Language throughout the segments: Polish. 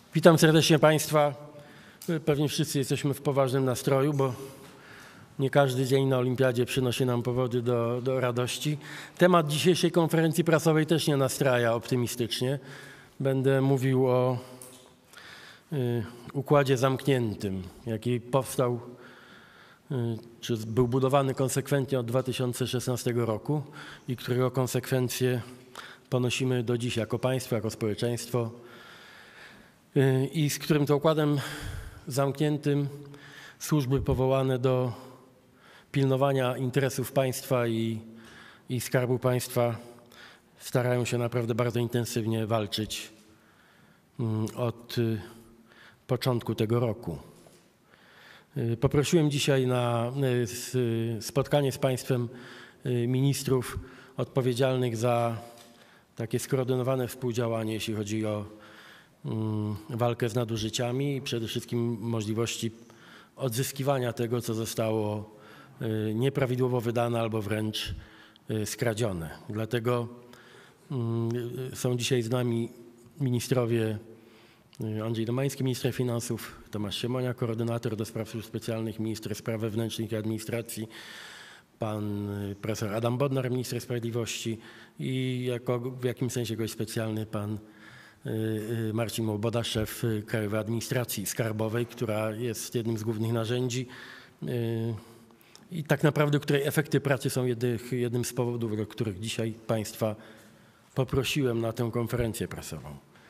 Witam serdecznie Państwa. Pewnie wszyscy jesteśmy w poważnym nastroju, bo nie każdy dzień na olimpiadzie przynosi nam powody do radości. Temat dzisiejszej konferencji prasowej też nie nastraja optymistycznie. Będę mówił o układzie zamkniętym, jaki powstał, czy był budowany konsekwentnie od 2016 roku i którego konsekwencje ponosimy do dziś jako państwo, jako społeczeństwo i z którym to układem zamkniętym służby powołane do pilnowania interesów państwa i Skarbu Państwa starają się naprawdę bardzo intensywnie walczyć od początku tego roku. Poprosiłem dzisiaj na spotkanie z Państwem ministrów odpowiedzialnych za takie skoordynowane współdziałanie, jeśli chodzi o walkę z nadużyciami i przede wszystkim możliwości odzyskiwania tego, co zostało nieprawidłowo wydane albo wręcz skradzione. Dlatego są dzisiaj z nami ministrowie Andrzej Domański, minister finansów, Tomasz Siemonia, koordynator do spraw służb specjalnych, minister spraw wewnętrznych i administracji, pan profesor Adam Bodnar, minister sprawiedliwości i jako w jakimś sensie gość specjalny pan Marcin Łoboda, szef Krajowej Administracji Skarbowej, która jest jednym z głównych narzędzi i tak naprawdę której efekty pracy są jednym z powodów, do których dzisiaj Państwa poprosiłem na tę konferencję prasową.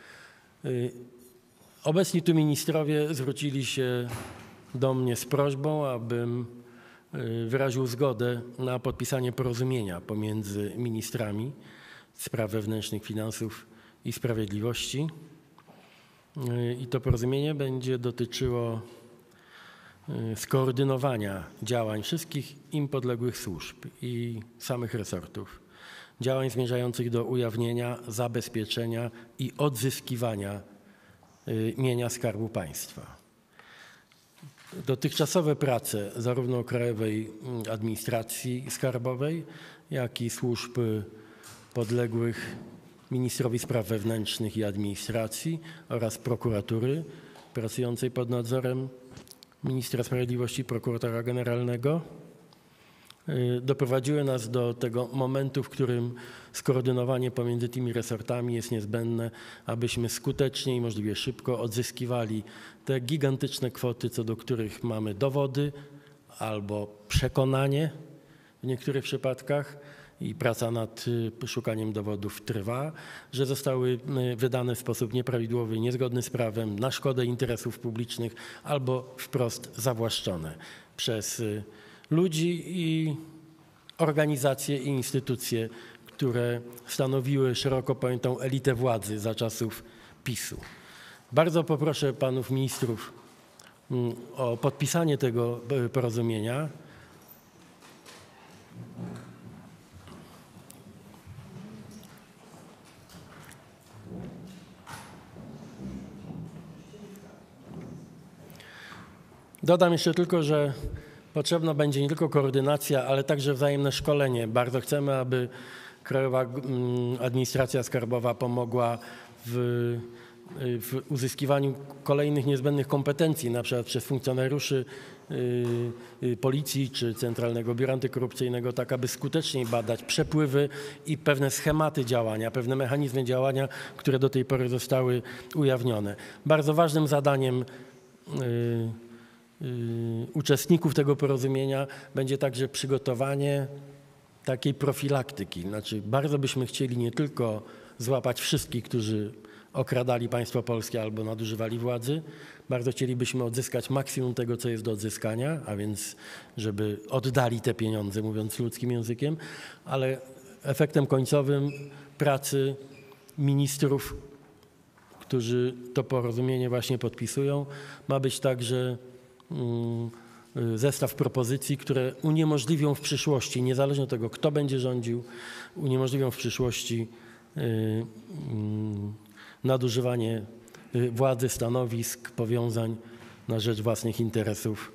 Obecni tu ministrowie zwrócili się do mnie z prośbą, abym wyraził zgodę na podpisanie porozumienia pomiędzy ministrami spraw wewnętrznych, finansów i sprawiedliwości. I to porozumienie będzie dotyczyło skoordynowania działań wszystkich im podległych służb i samych resortów. Działań zmierzających do ujawnienia, zabezpieczenia i odzyskiwania mienia Skarbu Państwa. Dotychczasowe prace zarówno Krajowej Administracji Skarbowej, jak i służb podległych ministrowi spraw wewnętrznych i administracji oraz prokuratury pracującej pod nadzorem ministra sprawiedliwości, prokuratora generalnego doprowadziły nas do tego momentu, w którym skoordynowanie pomiędzy tymi resortami jest niezbędne, abyśmy skutecznie i możliwie szybko odzyskiwali te gigantyczne kwoty, co do których mamy dowody albo przekonanie w niektórych przypadkach i praca nad szukaniem dowodów trwa, że zostały wydane w sposób nieprawidłowy, niezgodny z prawem, na szkodę interesów publicznych albo wprost zawłaszczone przez ludzi i organizacje i instytucje, które stanowiły szeroko pojętą elitę władzy za czasów PiS-u. Bardzo poproszę panów ministrów o podpisanie tego porozumienia. Dodam jeszcze tylko, że potrzebna będzie nie tylko koordynacja, ale także wzajemne szkolenie. Bardzo chcemy, aby Krajowa Administracja Skarbowa pomogła w uzyskiwaniu kolejnych niezbędnych kompetencji, na przykład przez funkcjonariuszy Policji czy Centralnego Biura Antykorupcyjnego, tak aby skuteczniej badać przepływy i pewne schematy działania, pewne mechanizmy działania, które do tej pory zostały ujawnione. Bardzo ważnym zadaniem uczestników tego porozumienia będzie także przygotowanie takiej profilaktyki. Znaczy, bardzo byśmy chcieli nie tylko złapać wszystkich, którzy okradali państwo polskie albo nadużywali władzy, bardzo chcielibyśmy odzyskać maksimum tego, co jest do odzyskania, a więc żeby oddali te pieniądze, mówiąc ludzkim językiem, ale efektem końcowym pracy ministrów, którzy to porozumienie właśnie podpisują, ma być także zestaw propozycji, które uniemożliwią w przyszłości, niezależnie od tego, kto będzie rządził, uniemożliwią w przyszłości nadużywanie władzy, stanowisk, powiązań na rzecz własnych interesów.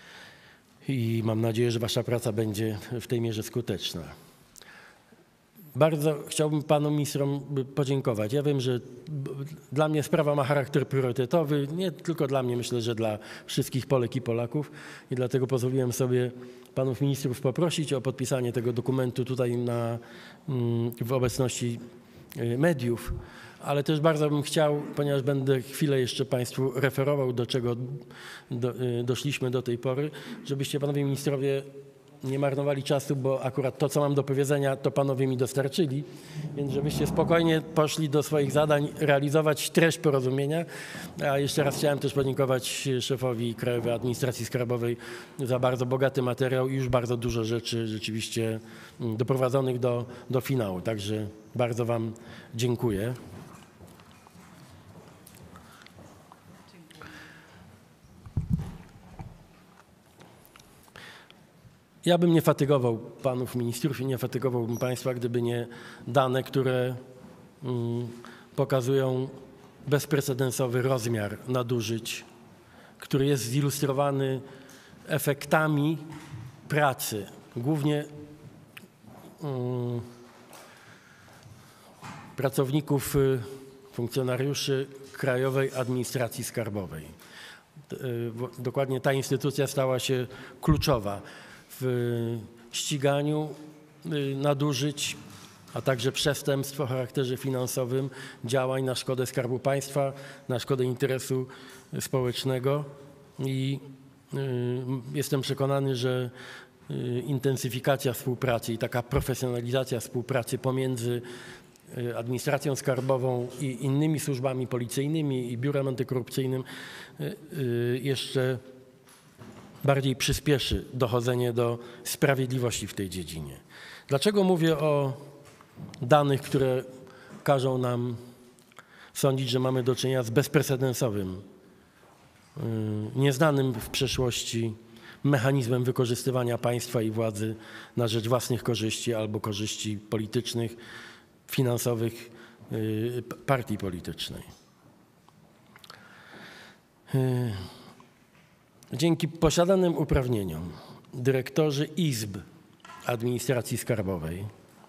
I mam nadzieję, że wasza praca będzie w tej mierze skuteczna. Bardzo chciałbym panom ministrom podziękować. Ja wiem, że dla mnie sprawa ma charakter priorytetowy, nie tylko dla mnie, myślę, że dla wszystkich Polek i Polaków i dlatego pozwoliłem sobie panów ministrów poprosić o podpisanie tego dokumentu tutaj w obecności mediów, ale też bardzo bym chciał, ponieważ będę chwilę jeszcze państwu referował, do czego doszliśmy do tej pory, żebyście panowie ministrowie nie marnowali czasu, bo akurat to, co mam do powiedzenia, to panowie mi dostarczyli, więc żebyście spokojnie poszli do swoich zadań, realizować treść porozumienia. A jeszcze raz chciałem też podziękować szefowi Krajowej Administracji Skarbowej za bardzo bogaty materiał i już bardzo dużo rzeczy rzeczywiście doprowadzonych do finału. Także bardzo wam dziękuję. Ja bym nie fatygował panów ministrów i nie fatygowałbym państwa, gdyby nie dane, które pokazują bezprecedensowy rozmiar nadużyć, który jest zilustrowany efektami pracy, głównie pracowników, funkcjonariuszy Krajowej Administracji Skarbowej. Dokładnie ta instytucja stała się kluczowa w ściganiu nadużyć, a także przestępstw o charakterze finansowym, działań na szkodę Skarbu Państwa, na szkodę interesu społecznego i jestem przekonany, że intensyfikacja współpracy i taka profesjonalizacja współpracy pomiędzy administracją skarbową i innymi służbami policyjnymi i biurem antykorupcyjnym jeszcze bardziej przyspieszy dochodzenie do sprawiedliwości w tej dziedzinie. Dlaczego mówię o danych, które każą nam sądzić, że mamy do czynienia z bezprecedensowym, nieznanym w przeszłości mechanizmem wykorzystywania państwa i władzy na rzecz własnych korzyści albo korzyści politycznych, finansowych partii politycznej. Dzięki posiadanym uprawnieniom dyrektorzy izb administracji skarbowej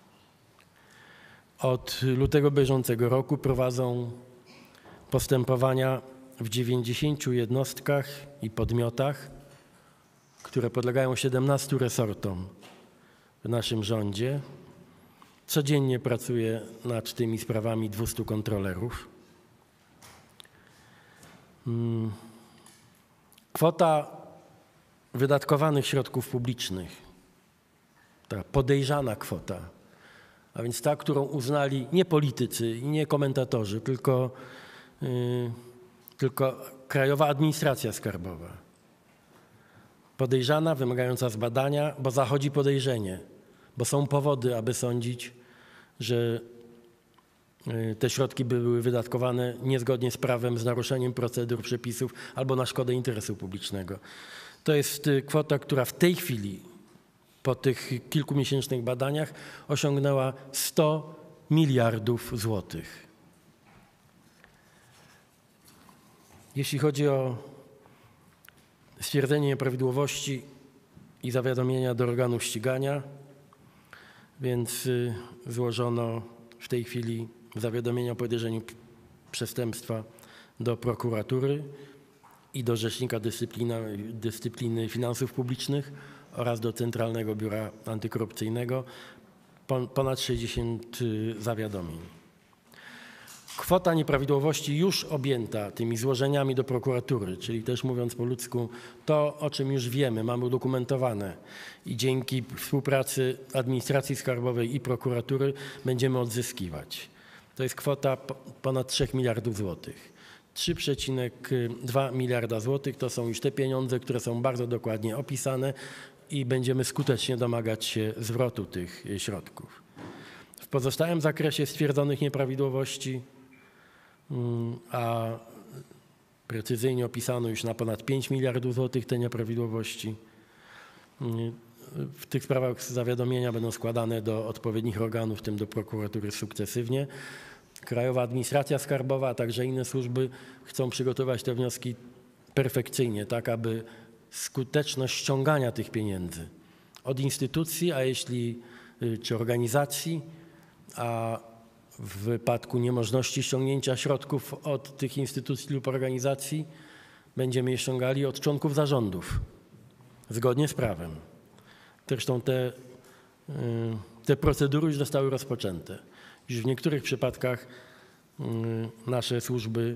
od lutego bieżącego roku prowadzą postępowania w 90 jednostkach i podmiotach, które podlegają 17 resortom w naszym rządzie. Codziennie pracuje nad tymi sprawami 200 kontrolerów. Kwota wydatkowanych środków publicznych, ta podejrzana kwota, a więc ta, którą uznali nie politycy i nie komentatorzy, tylko Krajowa Administracja Skarbowa. Podejrzana, wymagająca zbadania, bo zachodzi podejrzenie, bo są powody, aby sądzić, że te środki były wydatkowane niezgodnie z prawem, z naruszeniem procedur, przepisów albo na szkodę interesu publicznego. To jest kwota, która w tej chwili po tych kilkumiesięcznych badaniach osiągnęła 100 miliardów złotych. Jeśli chodzi o stwierdzenie nieprawidłowości i zawiadomienia do organów ścigania, więc złożono w tej chwili zawiadomienie o podejrzeniu przestępstwa do prokuratury i do Rzecznika Dyscypliny Finansów Publicznych oraz do Centralnego Biura Antykorupcyjnego ponad 60 zawiadomień. Kwota nieprawidłowości już objęta tymi złożeniami do prokuratury, czyli też mówiąc po ludzku, to o czym już wiemy, mamy udokumentowane i dzięki współpracy administracji skarbowej i prokuratury będziemy odzyskiwać. To jest kwota ponad 3 miliardów złotych. 3,2 miliarda złotych to są już te pieniądze, które są bardzo dokładnie opisane i będziemy skutecznie domagać się zwrotu tych środków. W pozostałym zakresie stwierdzonych nieprawidłowości, a precyzyjnie opisano już na ponad 5 miliardów złotych te nieprawidłowości, w tych sprawach zawiadomienia będą składane do odpowiednich organów, w tym do prokuratury sukcesywnie. Krajowa Administracja Skarbowa, a także inne służby chcą przygotować te wnioski perfekcyjnie, tak aby skuteczność ściągania tych pieniędzy od instytucji, a jeśli czy organizacji a w wypadku niemożności ściągnięcia środków od tych instytucji lub organizacji będziemy je ściągali od członków zarządów, zgodnie z prawem. Zresztą te procedury już zostały rozpoczęte. Już w niektórych przypadkach nasze służby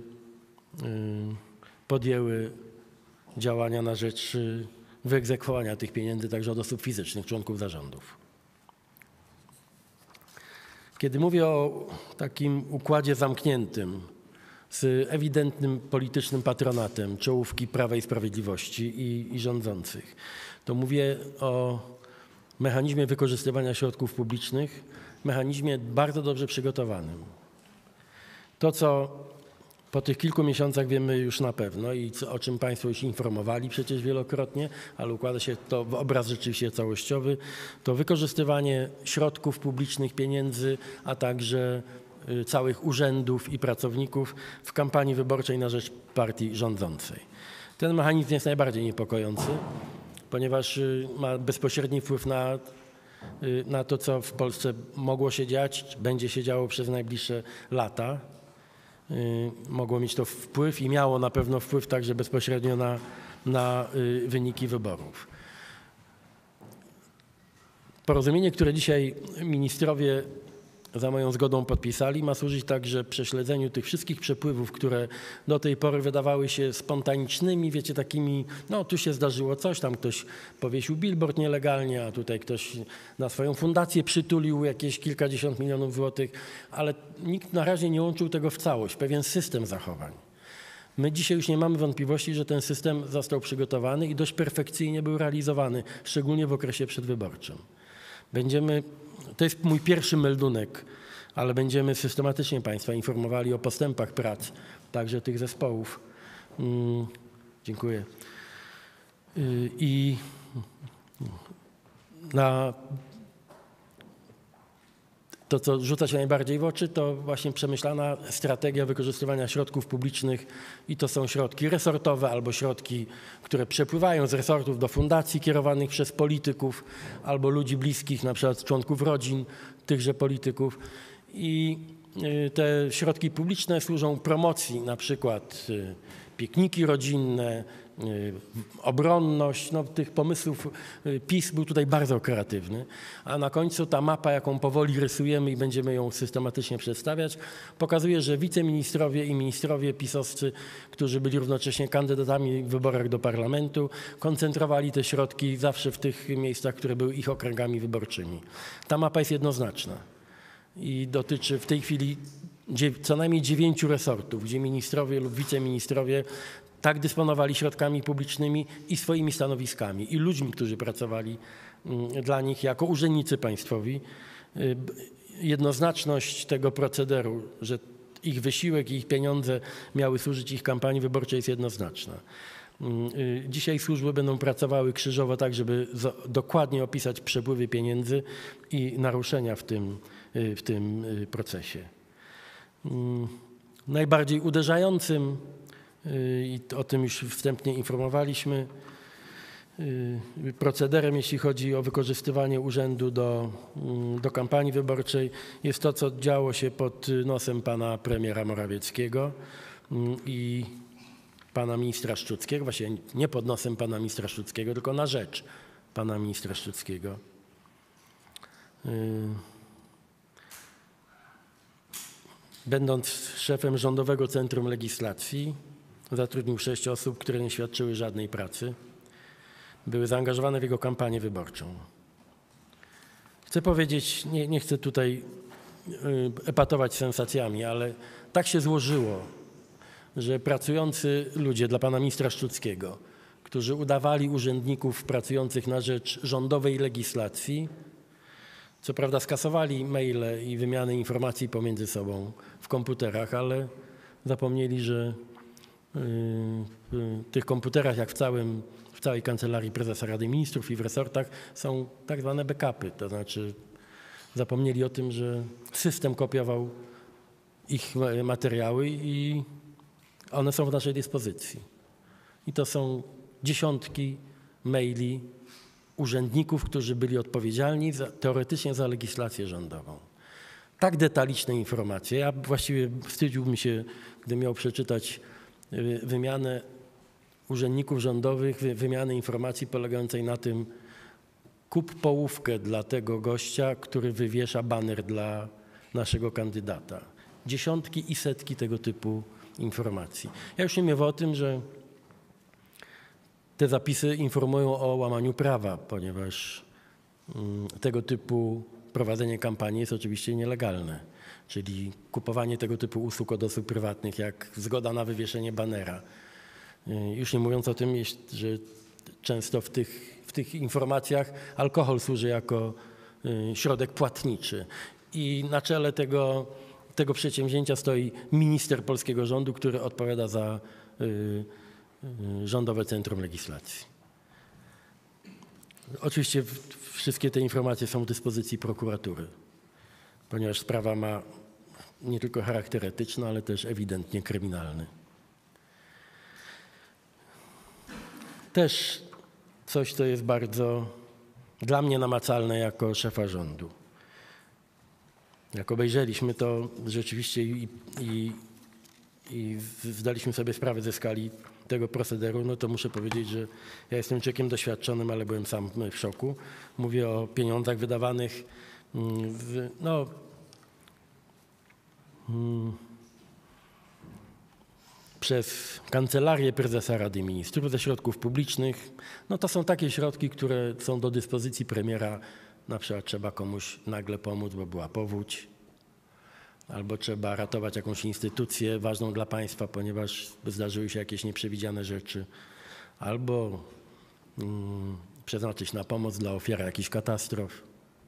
podjęły działania na rzecz wyegzekwowania tych pieniędzy także od osób fizycznych, członków zarządów. Kiedy mówię o takim układzie zamkniętym z ewidentnym politycznym patronatem czołówki Prawa i Sprawiedliwości i rządzących, to mówię o mechanizmie wykorzystywania środków publicznych, mechanizmie bardzo dobrze przygotowanym. To, co po tych kilku miesiącach wiemy już na pewno i o czym Państwo już informowali przecież wielokrotnie, ale układa się to w obraz rzeczywiście całościowy, to wykorzystywanie środków publicznych, pieniędzy, a także całych urzędów i pracowników w kampanii wyborczej na rzecz partii rządzącej. Ten mechanizm jest najbardziej niepokojący, ponieważ ma bezpośredni wpływ na to, co w Polsce mogło się dziać, będzie się działo przez najbliższe lata. Mogło mieć to wpływ i miało na pewno wpływ także bezpośrednio na wyniki wyborów. Porozumienie, które dzisiaj ministrowie za moją zgodą podpisali, ma służyć także prześledzeniu tych wszystkich przepływów, które do tej pory wydawały się spontanicznymi, wiecie, takimi, no tu się zdarzyło coś, tam ktoś powiesił billboard nielegalnie, a tutaj ktoś na swoją fundację przytulił jakieś kilkadziesiąt milionów złotych, ale nikt na razie nie łączył tego w całość, pewien system zachowań. My dzisiaj już nie mamy wątpliwości, że ten system został przygotowany i dość perfekcyjnie był realizowany, szczególnie w okresie przedwyborczym. To jest mój pierwszy meldunek, ale będziemy systematycznie Państwa informowali o postępach prac, także tych zespołów. Dziękuję. I to, co rzuca się najbardziej w oczy, to właśnie przemyślana strategia wykorzystywania środków publicznych i to są środki resortowe albo środki, które przepływają z resortów do fundacji kierowanych przez polityków albo ludzi bliskich, na przykład członków rodzin tychże polityków. I te środki publiczne służą promocji, na przykład pikniki rodzinne, obronność, no, tych pomysłów PiS był tutaj bardzo kreatywny, a na końcu ta mapa, jaką powoli rysujemy i będziemy ją systematycznie przedstawiać, pokazuje, że wiceministrowie i ministrowie pisowscy, którzy byli równocześnie kandydatami w wyborach do parlamentu, koncentrowali te środki zawsze w tych miejscach, które były ich okręgami wyborczymi. Ta mapa jest jednoznaczna i dotyczy w tej chwili co najmniej 9 resortów, gdzie ministrowie lub wiceministrowie tak dysponowali środkami publicznymi i swoimi stanowiskami i ludźmi, którzy pracowali dla nich jako urzędnicy państwowi. Jednoznaczność tego procederu, że ich wysiłek i ich pieniądze miały służyć ich kampanii wyborczej, jest jednoznaczna. Dzisiaj służby będą pracowały krzyżowo tak, żeby dokładnie opisać przepływy pieniędzy i naruszenia w tym procesie. Najbardziej uderzającym, i o tym już wstępnie informowaliśmy, procederem, jeśli chodzi o wykorzystywanie urzędu do kampanii wyborczej, jest to, co działo się pod nosem pana premiera Morawieckiego i pana ministra Szczuckiego, właściwie nie pod nosem pana ministra Szczuckiego, tylko na rzecz pana ministra Szczuckiego. Będąc szefem Rządowego Centrum Legislacji, zatrudnił 6 osób, które nie świadczyły żadnej pracy. Były zaangażowane w jego kampanię wyborczą. Chcę powiedzieć, nie chcę tutaj epatować sensacjami, ale tak się złożyło, że pracujący ludzie dla pana ministra Szczuckiego, którzy udawali urzędników pracujących na rzecz rządowej legislacji, co prawda skasowali maile i wymianę informacji pomiędzy sobą w komputerach, ale zapomnieli, że w tych komputerach, jak w całej Kancelarii Prezesa Rady Ministrów i w resortach, są tak zwane backupy. To znaczy zapomnieli o tym, że system kopiował ich materiały i one są w naszej dyspozycji. I to są dziesiątki maili urzędników, którzy byli odpowiedzialni teoretycznie za legislację rządową. tak detaliczne informacje. Ja właściwie wstydziłbym się, gdybym miał przeczytać wymianę urzędników rządowych, wymianę informacji polegającej na tym, kup połówkę dla tego gościa, który wywiesza baner dla naszego kandydata. Dziesiątki i setki tego typu informacji. Ja już nie mówię o tym, że te zapisy informują o łamaniu prawa, ponieważ tego typu prowadzenie kampanii jest oczywiście nielegalne. Czyli kupowanie tego typu usług od osób prywatnych, jak zgoda na wywieszenie banera. Już nie mówiąc o tym, że często w tych informacjach alkohol służy jako środek płatniczy. I na czele tego przedsięwzięcia stoi minister polskiego rządu, który odpowiada za Rządowe Centrum Legislacji. Oczywiście wszystkie te informacje są w dyspozycji prokuratury, ponieważ sprawa ma nie tylko charakter etyczny, ale też ewidentnie kryminalny. Też coś, co jest bardzo dla mnie namacalne jako szefa rządu. Jak obejrzeliśmy to rzeczywiście i zdaliśmy sobie sprawę ze skali tego procederu, no to muszę powiedzieć, że ja jestem człowiekiem doświadczonym, ale byłem sam w szoku. Mówię o pieniądzach wydawanych przez Kancelarię Prezesa Rady Ministrów ze środków publicznych. No to są takie środki, które są do dyspozycji premiera. Na przykład trzeba komuś nagle pomóc, bo była powódź, albo trzeba ratować jakąś instytucję ważną dla państwa, ponieważ zdarzyły się jakieś nieprzewidziane rzeczy, albo przeznaczyć na pomoc dla ofiar jakichś katastrof.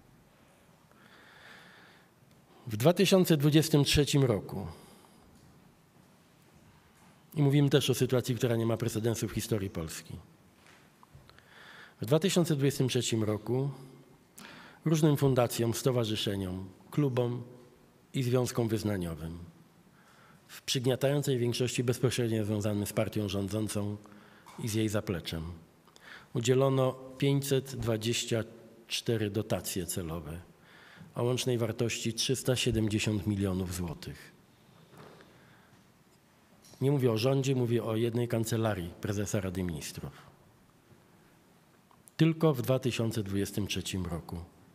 W 2023 roku, i mówimy też o sytuacji, która nie ma precedensu w historii Polski. W 2023 roku różnym fundacjom, stowarzyszeniom, klubom i związkom wyznaniowym, w przygniatającej większości bezpośrednio związanym z partią rządzącą i z jej zapleczem, udzielono 524 dotacje celowe o łącznej wartości 370 milionów złotych. Nie mówię o rządzie, mówię o jednej kancelarii prezesa Rady Ministrów. Tylko w 2023 roku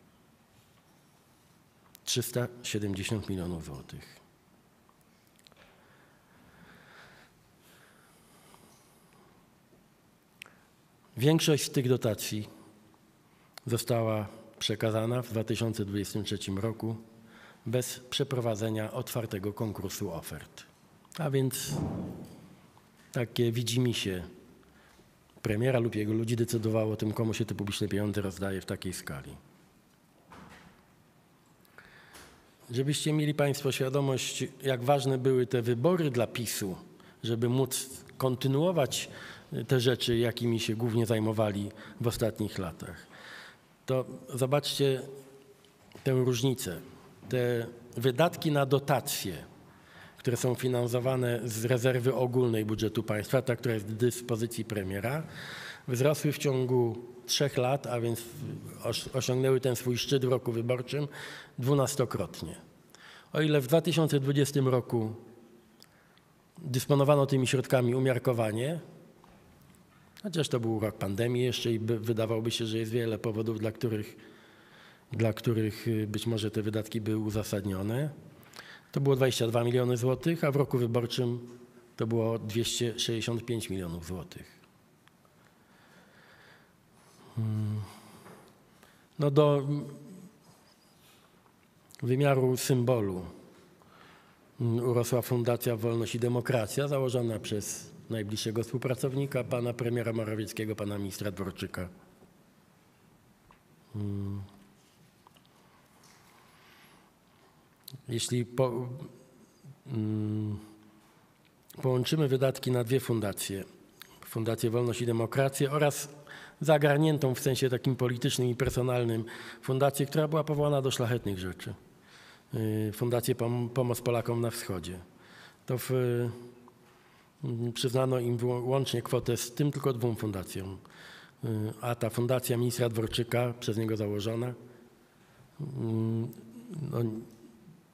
370 milionów złotych. Większość z tych dotacji została przekazana w 2023 roku bez przeprowadzenia otwartego konkursu ofert. A więc takie widzimisię premiera lub jego ludzi decydowało o tym, komu się te publiczne pieniądze rozdaje w takiej skali. Żebyście mieli państwo świadomość, jak ważne były te wybory dla PiS-u, żeby móc kontynuować te rzeczy, jakimi się głównie zajmowali w ostatnich latach, to zobaczcie tę różnicę. Te wydatki na dotacje, które są finansowane z rezerwy ogólnej budżetu państwa, ta, która jest w dyspozycji premiera, wzrosły w ciągu 3 lat, a więc osiągnęły ten swój szczyt w roku wyborczym 12-krotnie. O ile w 2020 roku dysponowano tymi środkami umiarkowanie, chociaż to był rok pandemii jeszcze i wydawałoby się, że jest wiele powodów, dla których być może te wydatki były uzasadnione, to było 22 miliony złotych, a w roku wyborczym to było 265 milionów złotych. No do wymiaru symbolu urosła Fundacja Wolność i Demokracja, założona przez najbliższego współpracownika pana premiera Morawieckiego, pana ministra Dworczyka. Jeśli połączymy wydatki na 2 fundacje, Fundację Wolność i Demokrację oraz zagarniętą w sensie takim politycznym i personalnym fundację, która była powołana do szlachetnych rzeczy, Fundację Pomoc Polakom na Wschodzie, to przyznano im łącznie kwotę z tym tylko 2 fundacjom, a ta fundacja ministra Dworczyka, przez niego założona, no,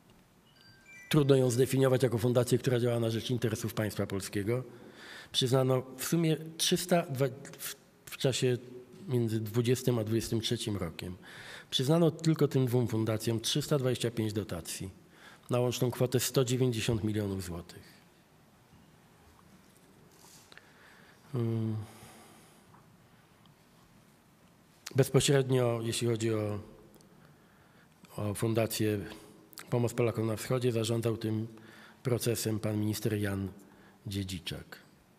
trudno ją zdefiniować jako fundację, która działa na rzecz interesów państwa polskiego. Przyznano w sumie 300 w czasie między 20 a 23 rokiem. Przyznano tylko tym dwóm fundacjom 325 dotacji na łączną kwotę 190 milionów złotych. Bezpośrednio, jeśli chodzi o Fundację Pomoc Polakom na Wschodzie, zarządzał tym procesem pan minister Jan Dziedziczak.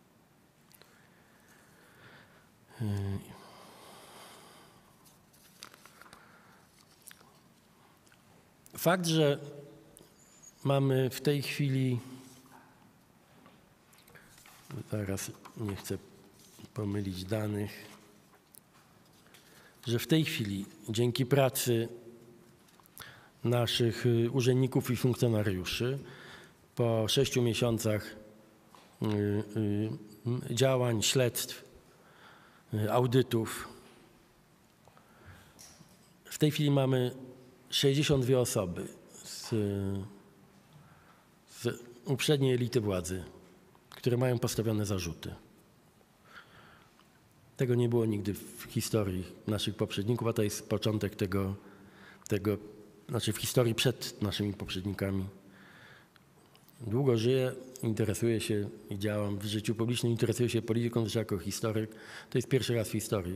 Fakt, że mamy w tej chwili, zaraz nie chcę pomylić danych, że w tej chwili dzięki pracy naszych urzędników i funkcjonariuszy po 6 miesiącach działań, śledztw, audytów, w tej chwili mamy 62 osoby z uprzedniej elity władzy, które mają postawione zarzuty. Tego nie było nigdy w historii naszych poprzedników, a to jest początek tego znaczy w historii przed naszymi poprzednikami. Długo żyję, interesuję się i działam w życiu publicznym, interesuję się polityką też jako historyk. To jest pierwszy raz w historii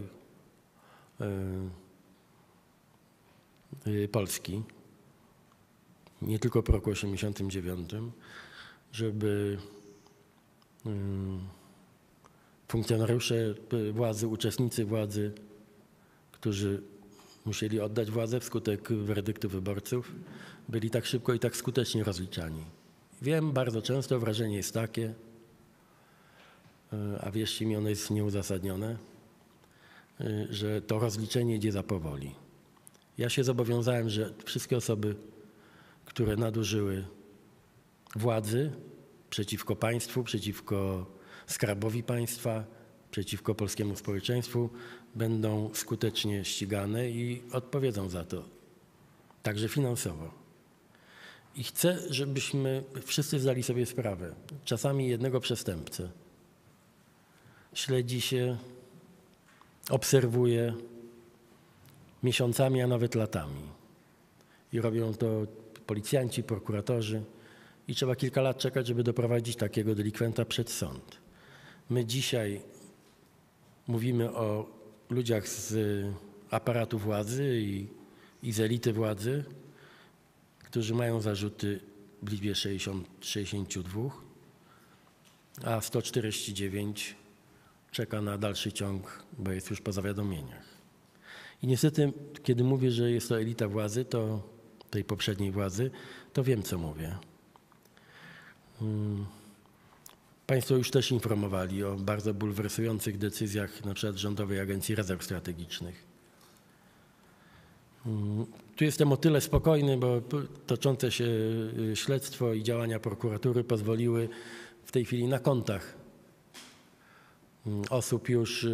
Polski, nie tylko po roku 1989, żeby funkcjonariusze władzy, uczestnicy władzy, którzy musieli oddać władzę wskutek werdyktu wyborców, byli tak szybko i tak skutecznie rozliczani. Wiem, bardzo często wrażenie jest takie, a wierzcie mi, ono jest nieuzasadnione, że to rozliczenie idzie za powoli. Ja się zobowiązałem, że wszystkie osoby, które nadużyły władzy przeciwko państwu, przeciwko skarbowi państwa, przeciwko polskiemu społeczeństwu, będą skutecznie ścigane i odpowiedzą za to, także finansowo. I chcę, żebyśmy wszyscy zdali sobie sprawę. Czasami jednego przestępcę śledzi się, obserwuje miesiącami, a nawet latami. I robią to policjanci, prokuratorzy i trzeba kilka lat czekać, żeby doprowadzić takiego delikwenta przed sąd. My dzisiaj mówimy o ludziach z aparatu władzy i z elity władzy, którzy mają zarzuty w liczbie 62, a 149 czeka na dalszy ciąg, bo jest już po zawiadomieniach. I niestety, kiedy mówię, że jest to elita władzy, to tej poprzedniej władzy, to wiem, co mówię. Państwo już też informowali o bardzo bulwersujących decyzjach na przykład Rządowej Agencji Rezerw Strategicznych. Tu jestem o tyle spokojny, bo toczące się śledztwo i działania prokuratury pozwoliły w tej chwili na kontach osób już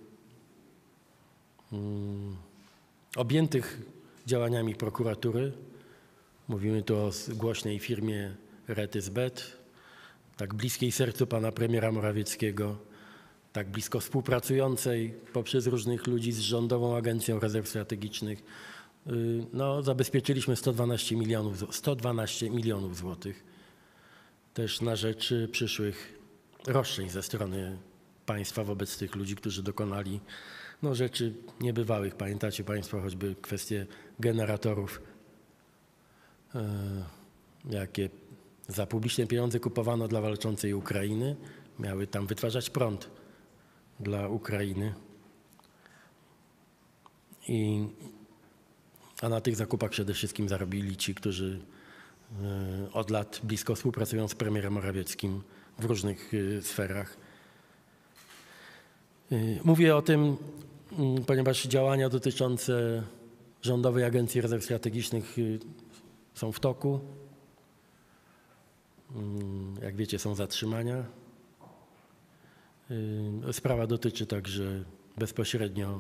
objętych działaniami prokuratury. Mówimy tu o głośnej firmie Retysbet, tak bliskiej sercu pana premiera Morawieckiego, tak blisko współpracującej poprzez różnych ludzi z Rządową Agencją Rezerw Strategicznych. No, zabezpieczyliśmy 112 milionów złotych też na rzecz przyszłych roszczeń ze strony państwa wobec tych ludzi, którzy dokonali rzeczy niebywałych. Pamiętacie państwo choćby kwestię generatorów, jakie za publiczne pieniądze kupowano dla walczącej Ukrainy. Miały tam wytwarzać prąd dla Ukrainy. A na tych zakupach przede wszystkim zarobili ci, którzy od lat blisko współpracują z premierem Morawieckim w różnych sferach. Mówię o tym, ponieważ działania dotyczące Rządowej Agencji Rezerw Strategicznych są w toku. Jak wiecie, są zatrzymania. Sprawa dotyczy także bezpośrednio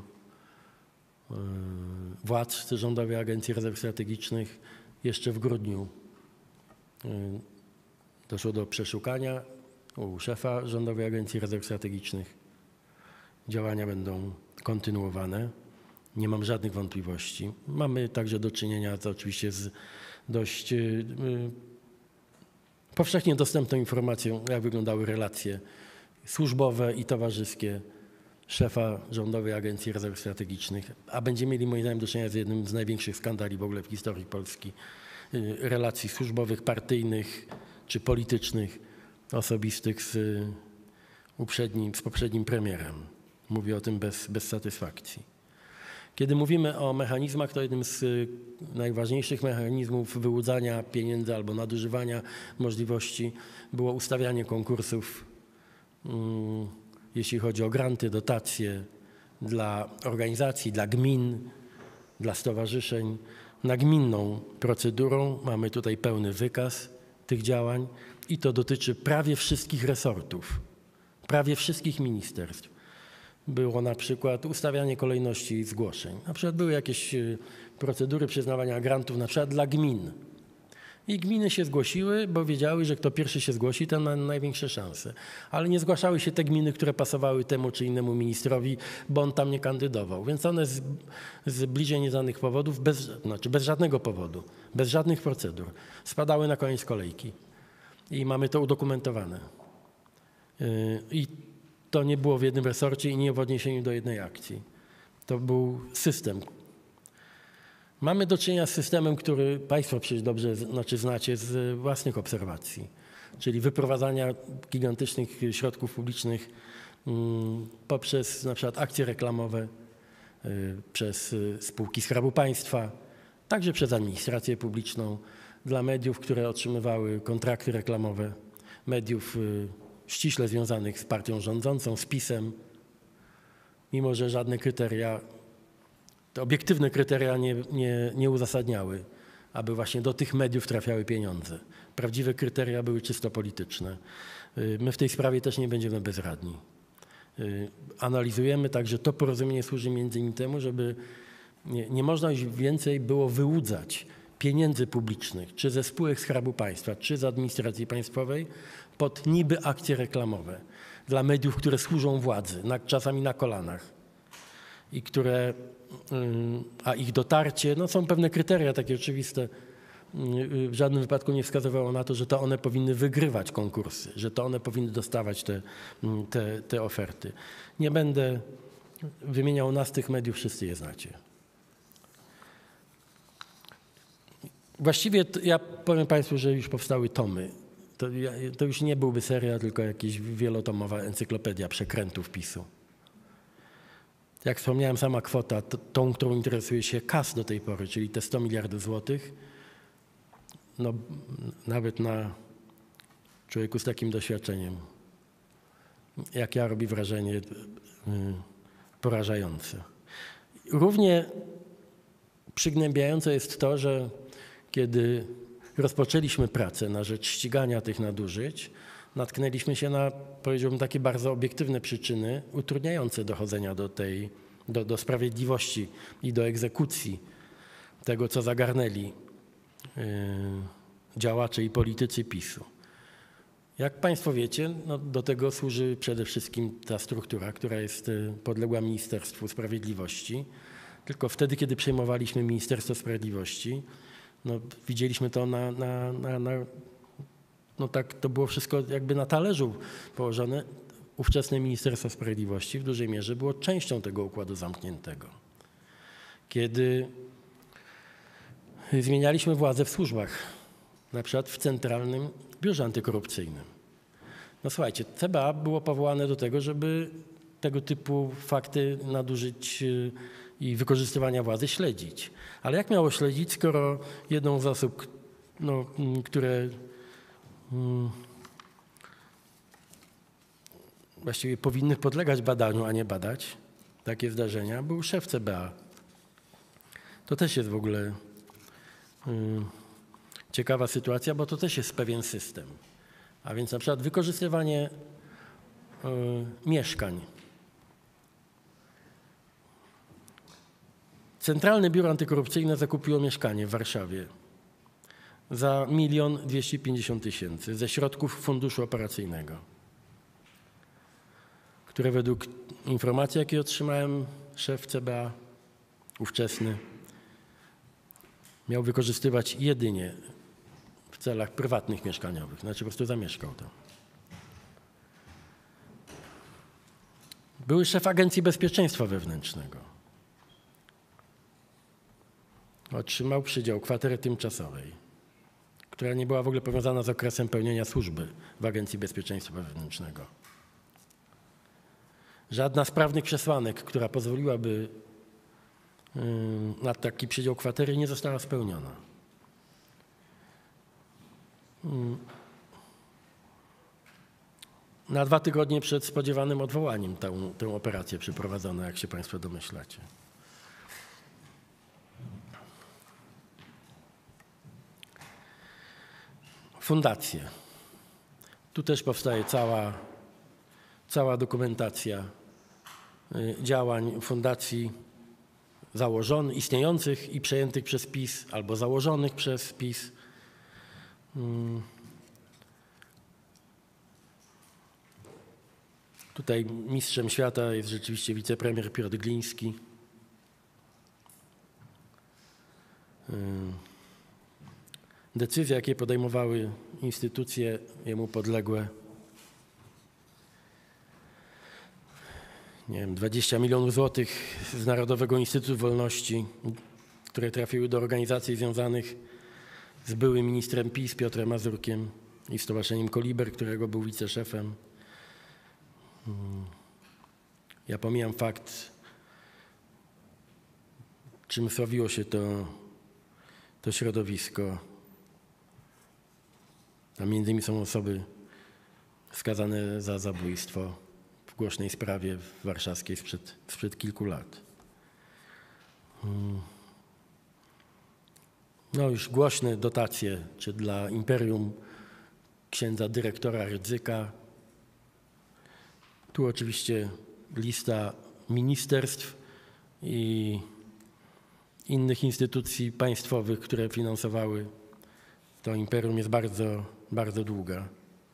władz Rządowej Agencji Rezerw Strategicznych. Jeszcze w grudniu Doszło do przeszukania u szefa Rządowej Agencji Rezerw Strategicznych. Działania będą kontynuowane. Nie mam żadnych wątpliwości. Mamy także do czynienia oczywiście z dość powszechnie dostępną informacją, jak wyglądały relacje służbowe i towarzyskie szefa Rządowej Agencji Rezerw Strategicznych, a będziemy mieli moim zdaniem do czynienia z jednym z największych skandali w ogóle w historii Polski, relacji służbowych, partyjnych czy politycznych, osobistych z poprzednim premierem. Mówię o tym bez satysfakcji. Kiedy mówimy o mechanizmach, to jednym z najważniejszych mechanizmów wyłudzania pieniędzy albo nadużywania możliwości było ustawianie konkursów, jeśli chodzi o granty, dotacje dla organizacji, dla gmin, dla stowarzyszeń. Nagminną procedurą mamy tutaj pełny wykaz tych działań i to dotyczy prawie wszystkich resortów, prawie wszystkich ministerstw. Było na przykład ustawianie kolejności zgłoszeń. Na przykład były jakieś procedury przyznawania grantów na przykład dla gmin. I gminy się zgłosiły, bo wiedziały, że kto pierwszy się zgłosi, ten ma największe szanse. Ale nie zgłaszały się te gminy, które pasowały temu czy innemu ministrowi, bo on tam nie kandydował. Więc one z bliżej nieznanych powodów, bez żadnego powodu, bez żadnych procedur, spadały na koniec kolejki. I mamy to udokumentowane. I to nie było w jednym resorcie i nie w odniesieniu do jednej akcji. To był system. Mamy do czynienia z systemem, który Państwo przecież dobrze znacie z własnych obserwacji, czyli wyprowadzania gigantycznych środków publicznych poprzez na przykład akcje reklamowe, przez spółki Skarbu Państwa, także przez administrację publiczną, dla mediów, które otrzymywały kontrakty reklamowe, mediów ściśle związanych z partią rządzącą, z PiS-em, mimo że żadne kryteria, te obiektywne kryteria nie uzasadniały, aby właśnie do tych mediów trafiały pieniądze. Prawdziwe kryteria były czysto polityczne. My w tej sprawie też nie będziemy bezradni. Analizujemy także, to porozumienie służy między innymi temu, żeby nie można już więcej było wyłudzać pieniędzy publicznych, czy ze spółek Skarbu Państwa, czy z administracji państwowej, pod niby akcje reklamowe dla mediów, które służą władzy, czasami na kolanach i które, a ich dotarcie, no są pewne kryteria takie oczywiste, w żadnym wypadku nie wskazywało na to, że to one powinny wygrywać konkursy, że to one powinny dostawać te oferty. Nie będę wymieniał nas tych mediów, wszyscy je znacie. Właściwie ja powiem Państwu, że już powstały tomy. To już nie byłby seria, tylko jakaś wielotomowa encyklopedia przekrętów PiS-u. Jak wspomniałem, sama kwota, tą, którą interesuje się KAS do tej pory, czyli te 100 miliardów złotych, no nawet na człowieku z takim doświadczeniem, jak ja, robi wrażenie porażające. Równie przygnębiające jest to, że kiedy rozpoczęliśmy pracę na rzecz ścigania tych nadużyć, natknęliśmy się na, powiedziałbym, takie bardzo obiektywne przyczyny utrudniające dochodzenia do sprawiedliwości i do egzekucji tego, co zagarnęli działacze i politycy PiS-u. Jak Państwo wiecie, no do tego służy przede wszystkim ta struktura, która jest podległa Ministerstwu Sprawiedliwości. Tylko wtedy, kiedy przejmowaliśmy Ministerstwo Sprawiedliwości, no, widzieliśmy to no tak, to było wszystko jakby na talerzu położone. Ówczesne Ministerstwo Sprawiedliwości w dużej mierze było częścią tego układu zamkniętego. Kiedy zmienialiśmy władzę w służbach, na przykład w Centralnym Biurze Antykorupcyjnym. No słuchajcie, CBA było powołane do tego, żeby tego typu fakty nadużyć i wykorzystywania władzy śledzić. Ale jak miało śledzić, skoro jedną z osób, no, które właściwie powinny podlegać badaniu, a nie badać takie zdarzenia, był szef CBA. To też jest w ogóle ciekawa sytuacja, bo to też jest pewien system. A więc na przykład wykorzystywanie mieszkań. Centralne Biuro Antykorupcyjne zakupiło mieszkanie w Warszawie za 1 250 000 ze środków funduszu operacyjnego, które według informacji, jakie otrzymałem, szef CBA ówczesny miał wykorzystywać jedynie w celach prywatnych mieszkaniowych. Znaczy po prostu zamieszkał tam. Były szef Agencji Bezpieczeństwa Wewnętrznego. Otrzymał przydział kwatery tymczasowej, która nie była w ogóle powiązana z okresem pełnienia służby w Agencji Bezpieczeństwa Wewnętrznego. Żadna z prawnych przesłanek, która pozwoliłaby na taki przydział kwatery, nie została spełniona. Na 2 tygodnie przed spodziewanym odwołaniem tę operację przeprowadzono, jak się Państwo domyślacie. Fundacje. Tu też powstaje cała dokumentacja działań fundacji założonych, istniejących i przejętych przez PiS albo założonych przez PiS. Tutaj mistrzem świata jest rzeczywiście wicepremier Piotr Gliński. Decyzje, jakie podejmowały instytucje jemu podległe, nie wiem, 20 milionów złotych z Narodowego Instytutu Wolności, które trafiły do organizacji związanych z byłym ministrem PiS Piotrem Mazurkiem i Stowarzyszeniem Koliber, którego był wiceszefem. Ja pomijam fakt, czym sławiło się to środowisko. Tam między innymi są osoby skazane za zabójstwo w głośnej sprawie warszawskiej sprzed kilku lat. No już głośne dotacje, czy dla Imperium księdza dyrektora Rydzyka. Tu oczywiście lista ministerstw i innych instytucji państwowych, które finansowały to imperium, jest bardzo, bardzo długa.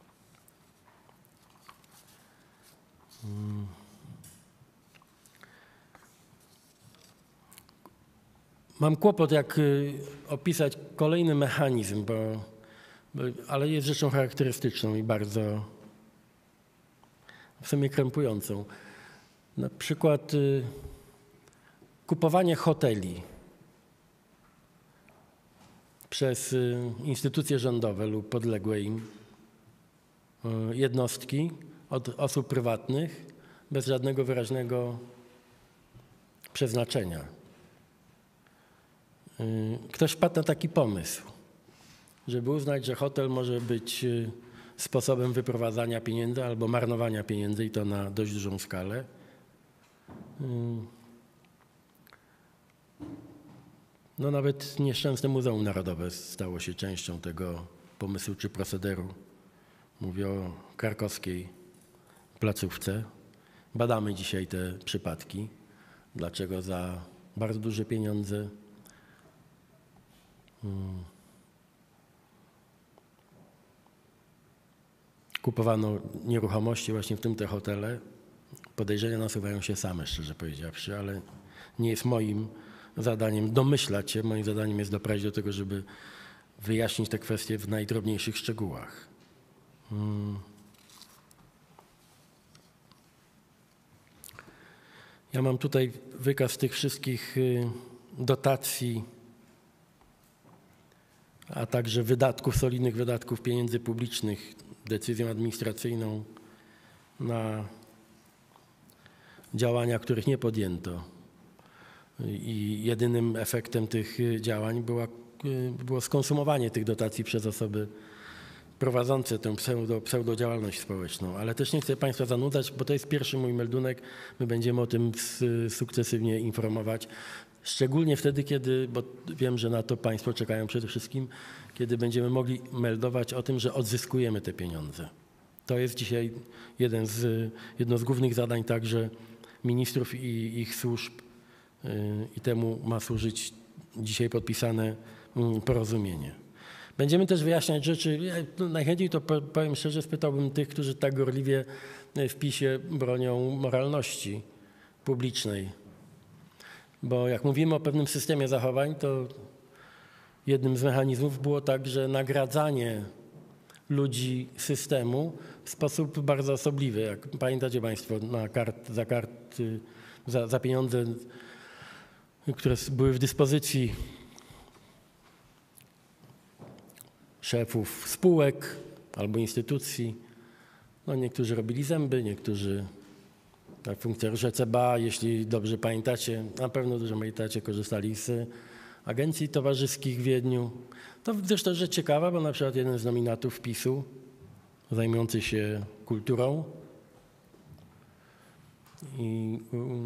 Mam kłopot, jak opisać kolejny mechanizm, ale jest rzeczą charakterystyczną i bardzo w sumie krępującą. Na przykład kupowanie hoteli przez instytucje rządowe lub podległe im jednostki od osób prywatnych bez żadnego wyraźnego przeznaczenia. Ktoś wpadł na taki pomysł, żeby uznać, że hotel może być sposobem wyprowadzania pieniędzy albo marnowania pieniędzy i to na dość dużą skalę. No nawet nieszczęsne Muzeum Narodowe stało się częścią tego pomysłu czy procederu. Mówię o krakowskiej placówce. Badamy dzisiaj te przypadki. Dlaczego za bardzo duże pieniądze kupowano nieruchomości, właśnie w tym te hotele. Podejrzenia nasuwają się same, szczerze powiedziawszy, ale nie jest moim zadaniem domyślać się. Moim zadaniem jest doprowadzić do tego, żeby wyjaśnić te kwestie w najdrobniejszych szczegółach. Ja mam tutaj wykaz tych wszystkich dotacji, a także wydatków, solidnych wydatków pieniędzy publicznych decyzją administracyjną na działania, których nie podjęto. I jedynym efektem tych działań było skonsumowanie tych dotacji przez osoby prowadzące tę pseudodziałalność społeczną. Ale też nie chcę Państwa zanudzać, bo to jest pierwszy mój meldunek. My będziemy o tym sukcesywnie informować. Szczególnie wtedy, kiedy, bo wiem, że na to Państwo czekają przede wszystkim, kiedy będziemy mogli meldować o tym, że odzyskujemy te pieniądze. To jest dzisiaj jedno z głównych zadań także ministrów i ich służb i temu ma służyć dzisiaj podpisane porozumienie. Będziemy też wyjaśniać rzeczy. Ja najchętniej to powiem szczerze, spytałbym tych, którzy tak gorliwie w PiS-ie bronią moralności publicznej. Bo jak mówimy o pewnym systemie zachowań, to jednym z mechanizmów było także nagradzanie ludzi systemu w sposób bardzo osobliwy. Jak pamiętacie Państwo, za pieniądze, które były w dyspozycji szefów spółek albo instytucji. No niektórzy robili zęby, niektórzy funkcjonariusze CBA, jeśli dobrze pamiętacie, na pewno dobrze pamiętacie, korzystali z agencji towarzyskich w Wiedniu. To zresztą rzecz ciekawa, bo na przykład jeden z nominatów PiS-u zajmujący się kulturą i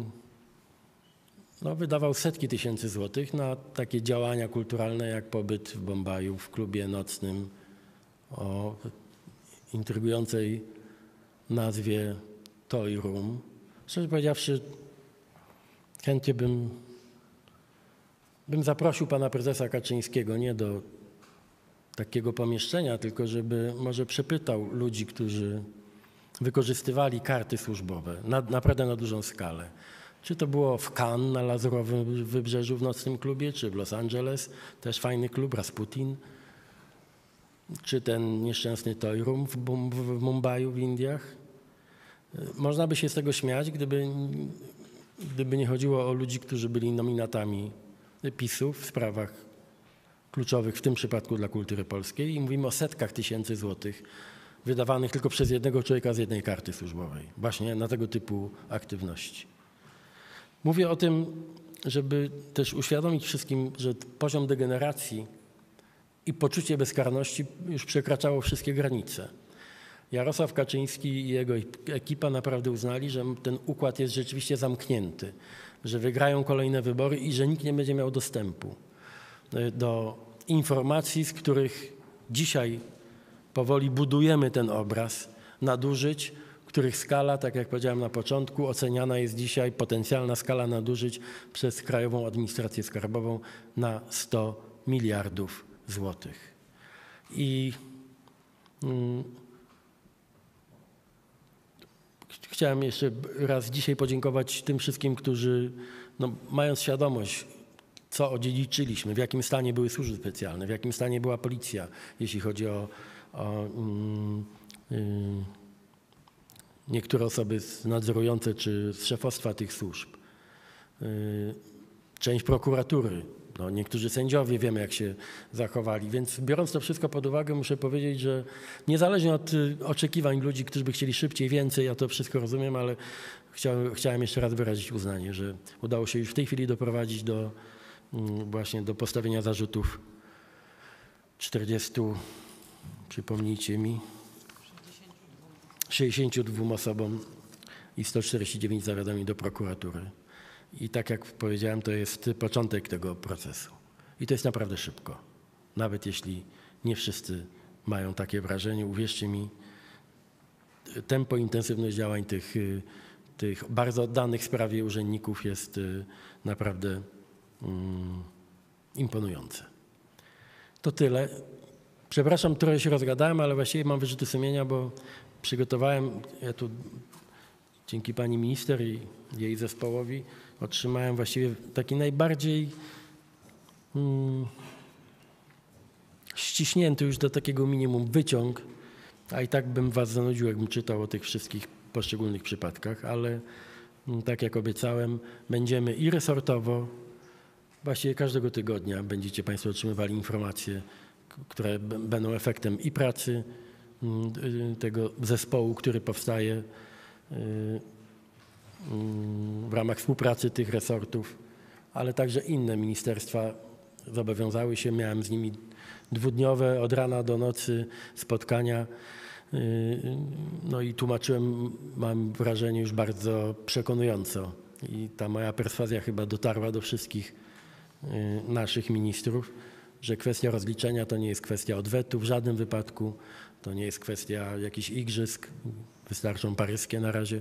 wydawał setki tysięcy złotych na takie działania kulturalne jak pobyt w Bombaju w klubie nocnym o intrygującej nazwie Toy Room. Szczerze powiedziawszy, chętnie bym zaprosił pana prezesa Kaczyńskiego nie do takiego pomieszczenia, tylko żeby może przepytał ludzi, którzy wykorzystywali karty służbowe naprawdę na dużą skalę. Czy to było w Cannes na Lazurowym Wybrzeżu w nocnym klubie, czy w Los Angeles, też fajny klub, Rasputin, czy ten nieszczęsny Toy Room w Mumbaiu w Indiach. Można by się z tego śmiać, gdyby nie chodziło o ludzi, którzy byli nominatami PiS-u w sprawach kluczowych, w tym przypadku dla kultury polskiej. I mówimy o setkach tysięcy złotych wydawanych tylko przez jednego człowieka z jednej karty służbowej, właśnie na tego typu aktywności. Mówię o tym, żeby też uświadomić wszystkim, że poziom degeneracji i poczucie bezkarności już przekraczało wszystkie granice. Jarosław Kaczyński i jego ekipa naprawdę uznali, że ten układ jest rzeczywiście zamknięty, że wygrają kolejne wybory i że nikt nie będzie miał dostępu do informacji, z których dzisiaj powoli budujemy ten obraz nadużyć, których skala, tak jak powiedziałem na początku, oceniana jest dzisiaj potencjalna skala nadużyć przez Krajową Administrację Skarbową na 100 miliardów złotych. I chciałem jeszcze raz dzisiaj podziękować tym wszystkim, którzy mając świadomość, co odziedziczyliśmy, w jakim stanie były służby specjalne, w jakim stanie była policja, jeśli chodzi o niektóre osoby nadzorujące czy z szefostwa tych służb, część prokuratury, niektórzy sędziowie, wiemy jak się zachowali, więc biorąc to wszystko pod uwagę muszę powiedzieć, że niezależnie od oczekiwań ludzi, którzy by chcieli szybciej, więcej, ja to wszystko rozumiem, ale chciałem jeszcze raz wyrazić uznanie, że udało się już w tej chwili doprowadzić właśnie do postawienia zarzutów 40, przypomnijcie mi, 62 osobom i 149 zawiadomień do prokuratury. I tak jak powiedziałem, to jest początek tego procesu. I to jest naprawdę szybko. Nawet jeśli nie wszyscy mają takie wrażenie, uwierzcie mi, tempo, intensywność działań tych bardzo oddanych sprawie urzędników jest naprawdę imponujące. To tyle. Przepraszam, trochę się rozgadałem, ale właściwie mam wyrzuty sumienia, bo przygotowałem, ja tu dzięki pani minister i jej zespołowi otrzymałem właściwie taki najbardziej ściśnięty już do takiego minimum wyciąg, a i tak bym was zanudził, jakbym czytał o tych wszystkich poszczególnych przypadkach, ale tak jak obiecałem, będziemy i resortowo, właściwie każdego tygodnia będziecie państwo otrzymywali informacje, które będą efektem i pracy tego zespołu, który powstaje w ramach współpracy tych resortów, ale także inne ministerstwa zobowiązały się. Miałem z nimi dwudniowe, od rana do nocy spotkania. No i tłumaczyłem, mam wrażenie, już bardzo przekonująco. I ta moja perswazja chyba dotarła do wszystkich naszych ministrów, że kwestia rozliczenia to nie jest kwestia odwetu w żadnym wypadku, to nie jest kwestia jakichś igrzysk, wystarczą paryskie na razie,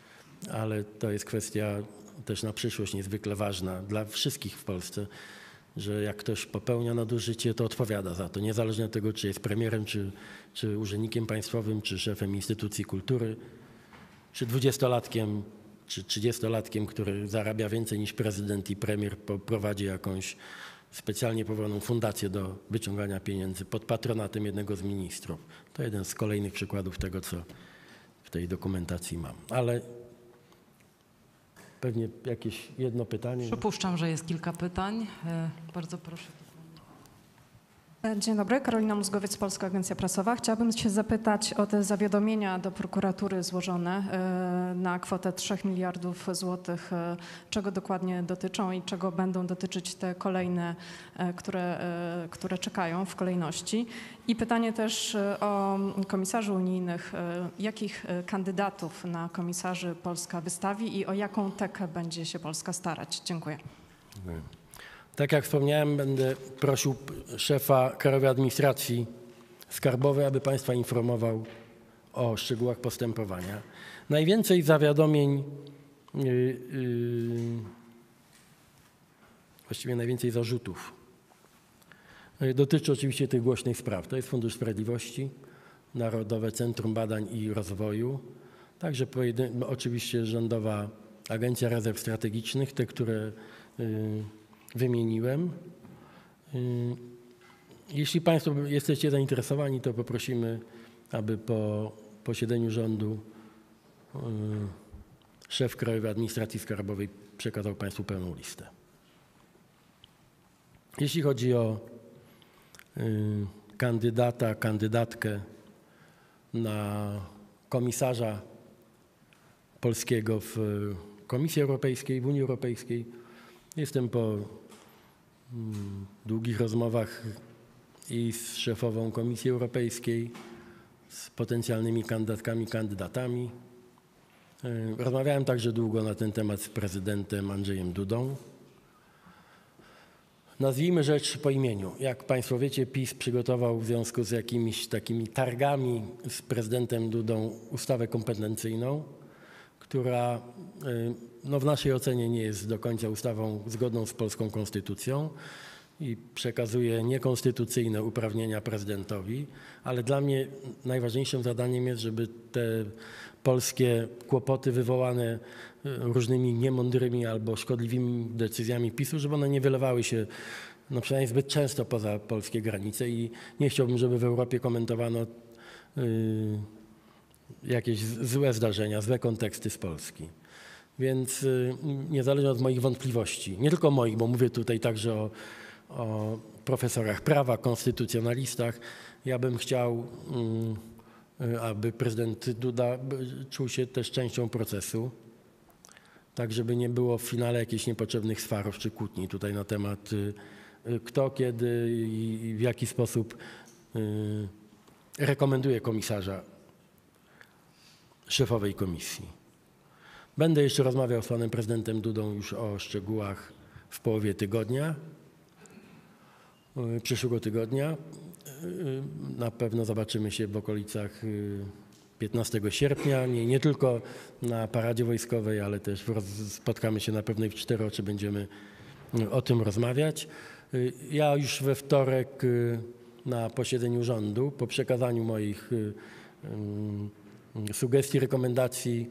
ale to jest kwestia też na przyszłość niezwykle ważna dla wszystkich w Polsce, że jak ktoś popełnia nadużycie, to odpowiada za to, niezależnie od tego, czy jest premierem, czy urzędnikiem państwowym, czy szefem instytucji kultury, czy 20-latkiem, czy 30-latkiem, który zarabia więcej niż prezydent i premier, prowadzi jakąś specjalnie powołaną fundację do wyciągania pieniędzy pod patronatem jednego z ministrów. To jeden z kolejnych przykładów tego, co w tej dokumentacji mam. Ale pewnie jakieś jedno pytanie. Przypuszczam, że jest kilka pytań. Bardzo proszę. Dzień dobry, Karolina Mózgowiec, Polska Agencja Prasowa. Chciałabym się zapytać o te zawiadomienia do prokuratury złożone na kwotę 3 miliardów złotych. Czego dokładnie dotyczą i czego będą dotyczyć te kolejne, które czekają w kolejności? I pytanie też o komisarzy unijnych. Jakich kandydatów na komisarzy Polska wystawi i o jaką tekę będzie się Polska starać? Dziękuję. Tak jak wspomniałem, będę prosił szefa Krajowej Administracji Skarbowej, aby Państwa informował o szczegółach postępowania. Najwięcej zawiadomień, właściwie najwięcej zarzutów dotyczy oczywiście tych głośnych spraw. To jest Fundusz Sprawiedliwości, Narodowe Centrum Badań i Rozwoju, także oczywiście Rządowa Agencja Rezerw Strategicznych, te, które wymieniłem. Jeśli Państwo jesteście zainteresowani, to poprosimy, aby po posiedzeniu rządu szef Krajowej Administracji Skarbowej przekazał Państwu pełną listę. Jeśli chodzi o kandydatkę na komisarza polskiego w Komisji Europejskiej, w Unii Europejskiej, jestem po długich rozmowach i z szefową Komisji Europejskiej, z potencjalnymi kandydatkami, kandydatami. Rozmawiałem także długo na ten temat z prezydentem Andrzejem Dudą. Nazwijmy rzecz po imieniu. Jak Państwo wiecie, PiS przygotował w związku z jakimiś takimi targami z prezydentem Dudą ustawę kompetencyjną, która w naszej ocenie nie jest do końca ustawą zgodną z polską konstytucją i przekazuje niekonstytucyjne uprawnienia prezydentowi, ale dla mnie najważniejszym zadaniem jest, żeby te polskie kłopoty wywołane różnymi niemądrymi albo szkodliwymi decyzjami PiS-u, żeby one nie wylewały się przynajmniej zbyt często poza polskie granice i nie chciałbym, żeby w Europie komentowano jakieś złe zdarzenia, złe konteksty z Polski. Więc niezależnie od moich wątpliwości, nie tylko moich, bo mówię tutaj także o profesorach prawa, konstytucjonalistach, ja bym chciał, aby prezydent Duda czuł się też częścią procesu, tak żeby nie było w finale jakichś niepotrzebnych swarów czy kłótni tutaj na temat kto, kiedy i w jaki sposób rekomenduje komisarza szefowej komisji. Będę jeszcze rozmawiał z panem prezydentem Dudą już o szczegółach w połowie tygodnia, przyszłego tygodnia. Na pewno zobaczymy się w okolicach 15 sierpnia, nie tylko na paradzie wojskowej, ale też spotkamy się na pewno i w 4 oczy, będziemy o tym rozmawiać. Ja już we wtorek na posiedzeniu rządu, po przekazaniu moich sugestii, rekomendacji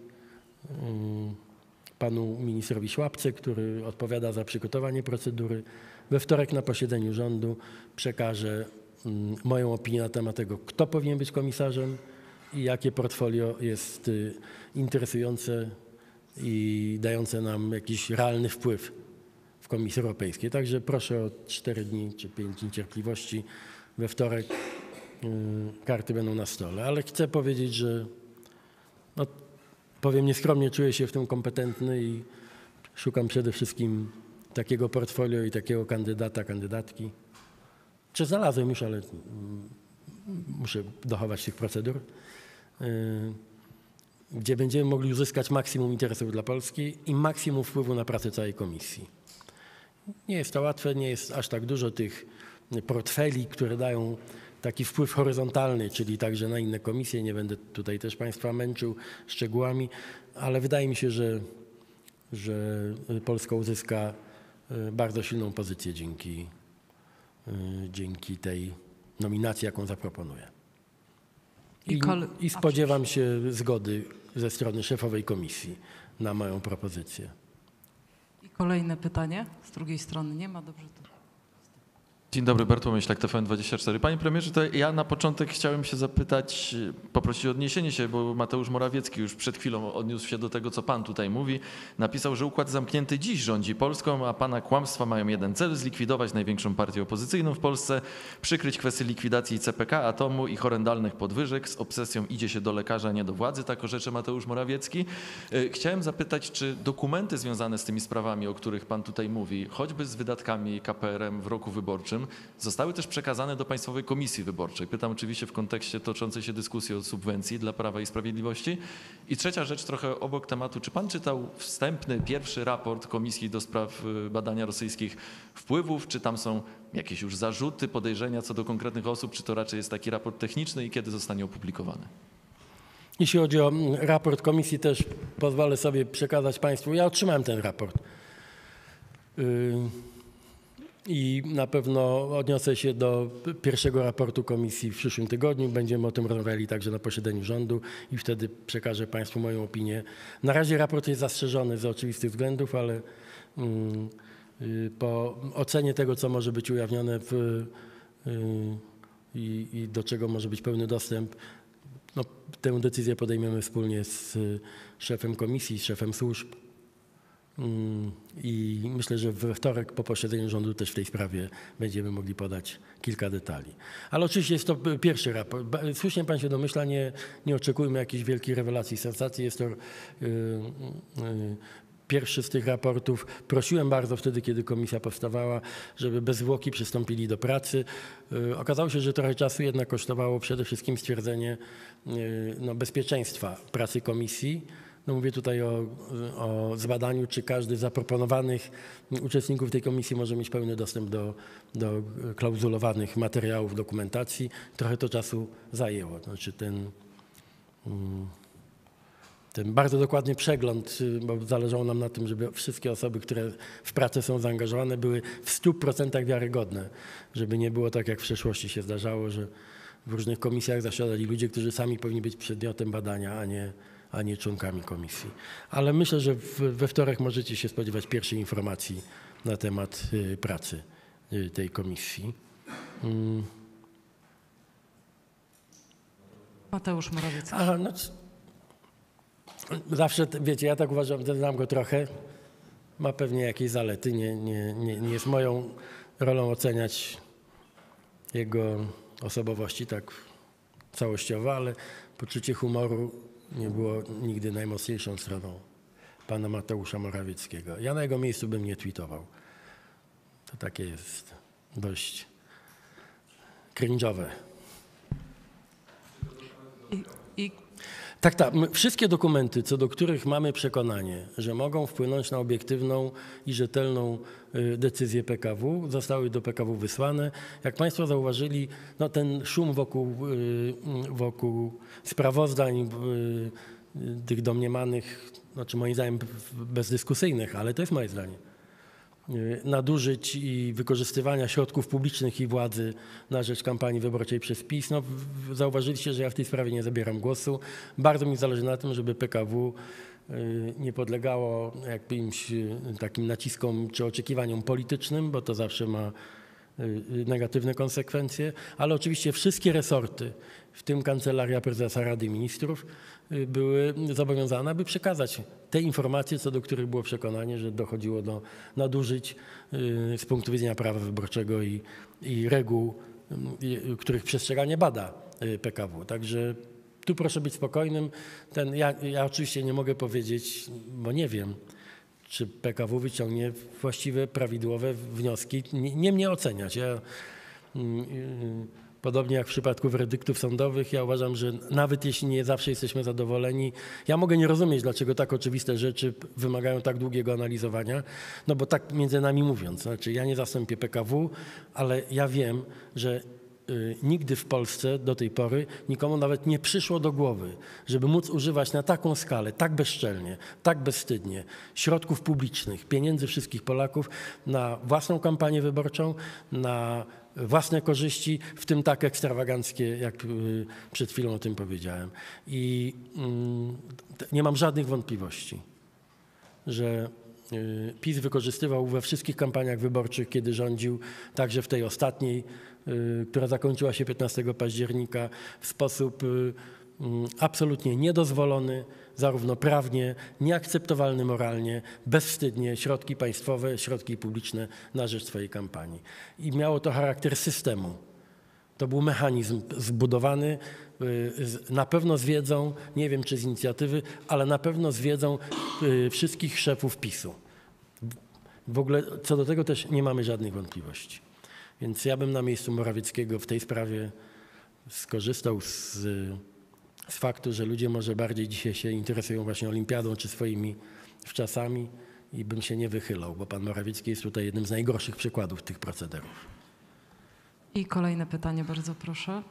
panu ministrowi Szłapce, który odpowiada za przygotowanie procedury, we wtorek na posiedzeniu rządu przekażę moją opinię na temat tego, kto powinien być komisarzem i jakie portfolio jest interesujące i dające nam jakiś realny wpływ w Komisji Europejskiej. Także proszę o 4 dni czy 5 dni cierpliwości. We wtorek karty będą na stole. Ale chcę powiedzieć, że powiem nieskromnie, czuję się w tym kompetentny i szukam przede wszystkim takiego portfolio i takiego kandydata, kandydatki. Czy znalazłem już, ale muszę dochować tych procedur, gdzie będziemy mogli uzyskać maksimum interesów dla Polski i maksimum wpływu na pracę całej komisji. Nie jest to łatwe, nie jest aż tak dużo tych portfeli, które dają taki wpływ horyzontalny, czyli także na inne komisje. Nie będę tutaj też Państwa męczył szczegółami, ale wydaje mi się, że Polska uzyska bardzo silną pozycję dzięki tej nominacji, jaką zaproponuję. I spodziewam się zgody ze strony szefowej komisji na moją propozycję. I kolejne pytanie z drugiej strony nie ma, dobrze. To... Dzień dobry, Bartłomiej Ślak, TVN24. Panie premierze, to ja na początek chciałem się zapytać, poprosić o odniesienie się, bo Mateusz Morawiecki już przed chwilą odniósł się do tego, co pan tutaj mówi. Napisał, że układ zamknięty dziś rządzi Polską, a pana kłamstwa mają jeden cel: zlikwidować największą partię opozycyjną w Polsce, przykryć kwestię likwidacji CPK, Atomu i horrendalnych podwyżek. Z obsesją idzie się do lekarza, nie do władzy, tak orzecze Mateusz Morawiecki. Chciałem zapytać, czy dokumenty związane z tymi sprawami, o których pan tutaj mówi, choćby z wydatkami KPRM w roku wyborczym, zostały też przekazane do Państwowej Komisji Wyborczej. Pytam oczywiście w kontekście toczącej się dyskusji o subwencji dla Prawa i Sprawiedliwości. I trzecia rzecz, trochę obok tematu. Czy pan czytał wstępny, pierwszy raport Komisji do spraw badania rosyjskich wpływów? Czy tam są jakieś już zarzuty, podejrzenia co do konkretnych osób? Czy to raczej jest taki raport techniczny i kiedy zostanie opublikowany? Jeśli chodzi o raport komisji, też pozwolę sobie przekazać Państwu. Ja otrzymałem ten raport. I na pewno odniosę się do pierwszego raportu komisji w przyszłym tygodniu. Będziemy o tym rozmawiali także na posiedzeniu rządu i wtedy przekażę Państwu moją opinię. Na razie raport jest zastrzeżony z oczywistych względów, ale po ocenie tego, co może być ujawnione i do czego może być pełny dostęp, no, tę decyzję podejmiemy wspólnie z szefem komisji, z szefem służb. I myślę, że we wtorek po posiedzeniu rządu też w tej sprawie będziemy mogli podać kilka detali. Ale oczywiście jest to pierwszy raport. Słusznie pan się domyśla, nie oczekujmy jakiejś wielkiej rewelacji, sensacji. Jest to pierwszy z tych raportów. Prosiłem bardzo wtedy, kiedy komisja powstawała, żeby bez zwłoki przystąpili do pracy. Okazało się, że trochę czasu jednak kosztowało przede wszystkim stwierdzenie bezpieczeństwa pracy komisji. No mówię tutaj o zbadaniu, czy każdy z zaproponowanych uczestników tej komisji może mieć pełny dostęp do klauzulowanych materiałów, dokumentacji. Trochę to czasu zajęło. Znaczy ten bardzo dokładny przegląd, bo zależało nam na tym, żeby wszystkie osoby, które w pracę są zaangażowane, były w 100% wiarygodne. Żeby nie było tak, jak w przeszłości się zdarzało, że w różnych komisjach zasiadali ludzie, którzy sami powinni być przedmiotem badania, a nie członkami komisji. Ale myślę, że we wtorek możecie się spodziewać pierwszej informacji na temat pracy tej komisji. Mateusz Morawiecki. Aha, no, zawsze, wiecie, ja tak uważam, że znam go trochę, ma pewnie jakieś zalety, nie jest moją rolą oceniać jego osobowości tak całościowo, ale poczucie humoru nie było nigdy najmocniejszą stroną pana Mateusza Morawieckiego. Ja na jego miejscu bym nie tweetował. To takie jest dość cringe'owe. Tak. Wszystkie dokumenty, co do których mamy przekonanie, że mogą wpłynąć na obiektywną i rzetelną decyzję PKW, zostały do PKW wysłane. Jak Państwo zauważyli, no ten szum wokół sprawozdań tych domniemanych, znaczy moim zdaniem bezdyskusyjnych, ale to jest moje zdanie, nadużyć i wykorzystywania środków publicznych i władzy na rzecz kampanii wyborczej przez PiS. No, zauważyliście, że ja w tej sprawie nie zabieram głosu. Bardzo mi zależy na tym, żeby PKW nie podlegało jakimś takim naciskom czy oczekiwaniom politycznym, bo to zawsze ma negatywne konsekwencje, ale oczywiście wszystkie resorty, w tym Kancelaria Prezesa Rady Ministrów, były zobowiązane, aby przekazać te informacje, co do których było przekonanie, że dochodziło do nadużyć z punktu widzenia prawa wyborczego i reguł, których przestrzeganie bada PKW. Także tu proszę być spokojnym. Ja oczywiście nie mogę powiedzieć, bo nie wiem, czy PKW wyciągnie właściwe, prawidłowe wnioski. Nie mnie oceniać. Podobnie jak w przypadku werdyktów sądowych, ja uważam, że nawet jeśli nie zawsze jesteśmy zadowoleni, ja mogę nie rozumieć, dlaczego tak oczywiste rzeczy wymagają tak długiego analizowania, no bo tak między nami mówiąc, znaczy ja nie zastąpię PKW, ale ja wiem, że nigdy w Polsce do tej pory nikomu nawet nie przyszło do głowy, żeby móc używać na taką skalę, tak bezczelnie, tak bezwstydnie środków publicznych, pieniędzy wszystkich Polaków na własną kampanię wyborczą, na własne korzyści, w tym tak ekstrawaganckie, jak przed chwilą o tym powiedziałem. I nie mam żadnych wątpliwości, że PiS wykorzystywał we wszystkich kampaniach wyborczych, kiedy rządził, także w tej ostatniej, która zakończyła się 15 października, w sposób absolutnie niedozwolony, zarówno prawnie, nieakceptowalny moralnie, bezwstydnie środki państwowe, środki publiczne na rzecz swojej kampanii. I miało to charakter systemu. To był mechanizm zbudowany na pewno z wiedzą, nie wiem czy z inicjatywy, ale na pewno z wiedzą wszystkich szefów PiS-u. W ogóle co do tego też nie mamy żadnych wątpliwości. Więc ja bym na miejscu Morawieckiego w tej sprawie skorzystał z faktu, że ludzie może bardziej dzisiaj się interesują właśnie olimpiadą czy swoimi wczasami i bym się nie wychylał, bo pan Morawiecki jest tutaj jednym z najgorszych przykładów tych procederów. I kolejne pytanie, bardzo proszę.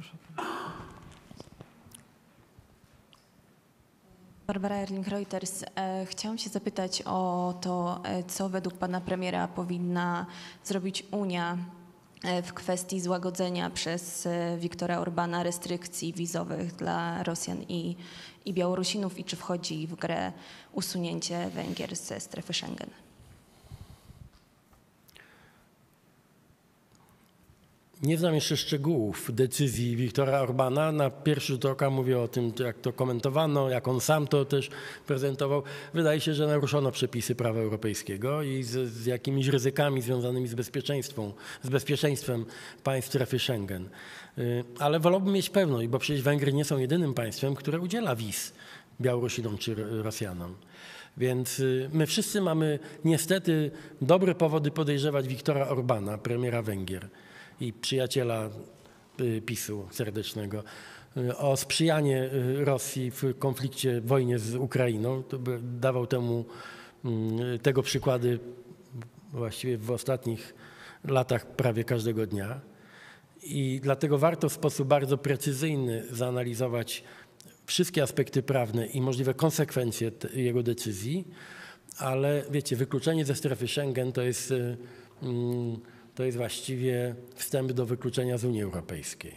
Barbara Erling-Reuters. Chciałam się zapytać o to, co według pana premiera powinna zrobić Unia w kwestii złagodzenia przez Viktora Orbana restrykcji wizowych dla Rosjan i Białorusinów i czy wchodzi w grę usunięcie Węgier ze strefy Schengen? Nie znam jeszcze szczegółów decyzji Viktora Orbana. Na pierwszy rzut oka mówię o tym, jak to komentowano, jak on sam to też prezentował. Wydaje się, że naruszono przepisy prawa europejskiego i z jakimiś ryzykami związanymi z bezpieczeństwem państw strefy Schengen. Ale wolałbym mieć pewność, bo przecież Węgry nie są jedynym państwem, które udziela wiz Białorusinom czy Rosjanom. Więc my wszyscy mamy niestety dobre powody podejrzewać Viktora Orbana, premiera Węgier i przyjaciela PiS-u serdecznego, o sprzyjanie Rosji w konflikcie, wojnie z Ukrainą. To dawał tego przykłady właściwie w ostatnich latach prawie każdego dnia. I dlatego warto w sposób bardzo precyzyjny zanalizować wszystkie aspekty prawne i możliwe konsekwencje jego decyzji, ale wiecie, wykluczenie ze strefy Schengen to jest właściwie wstęp do wykluczenia z Unii Europejskiej.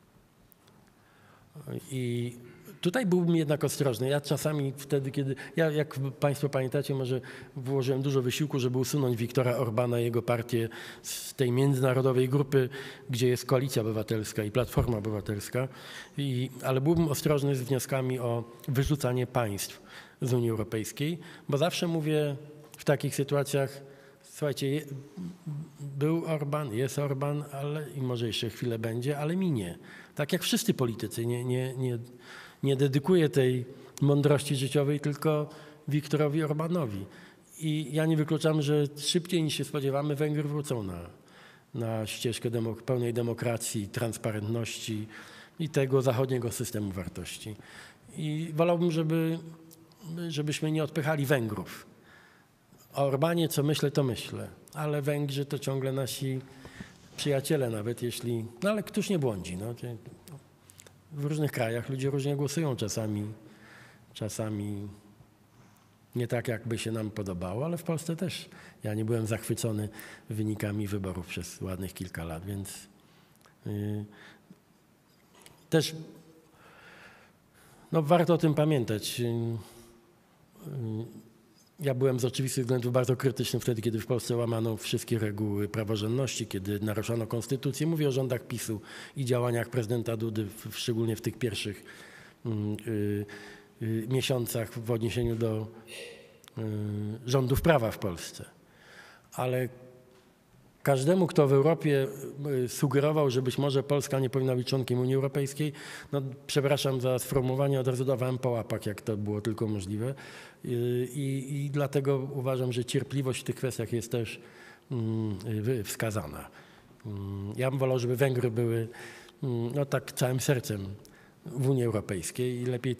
I tutaj byłbym jednak ostrożny. Ja czasami wtedy, kiedy... jak państwo pamiętacie, może włożyłem dużo wysiłku, żeby usunąć Viktora Orbana i jego partię z tej międzynarodowej grupy, gdzie jest Koalicja Obywatelska i Platforma Obywatelska, ale byłbym ostrożny z wnioskami o wyrzucanie państw z Unii Europejskiej, bo zawsze mówię w takich sytuacjach, słuchajcie, był Orban, jest Orban, ale i może jeszcze chwilę będzie, ale minie. Tak jak wszyscy politycy. Nie dedykuję tej mądrości życiowej tylko Viktorowi Orbanowi. I ja nie wykluczam, że szybciej niż się spodziewamy Węgry wrócą na ścieżkę pełnej demokracji, transparentności i tego zachodniego systemu wartości. I wolałbym, żebyśmy nie odpychali Węgrów. O Orbanie co myślę, to myślę, ale Węgrzy to ciągle nasi przyjaciele, nawet jeśli... No ale któż nie błądzi? No, w różnych krajach ludzie różnie głosują, czasami nie tak, jakby się nam podobało, ale w Polsce też. Ja nie byłem zachwycony wynikami wyborów przez ładnych kilka lat, więc też warto o tym pamiętać. Ja byłem z oczywistych względów bardzo krytyczny wtedy, kiedy w Polsce łamano wszystkie reguły praworządności, kiedy naruszano konstytucję. Mówię o rządach PiS-u i działaniach prezydenta Dudy, szczególnie w tych pierwszych miesiącach w odniesieniu do rządów prawa w Polsce. Ale każdemu, kto w Europie sugerował, że być może Polska nie powinna być członkiem Unii Europejskiej, no przepraszam za sformułowanie, od razu dawałem po łapach, jak to było tylko możliwe. I dlatego uważam, że cierpliwość w tych kwestiach jest też wskazana. Ja bym wolał, żeby Węgry były tak całym sercem w Unii Europejskiej i lepiej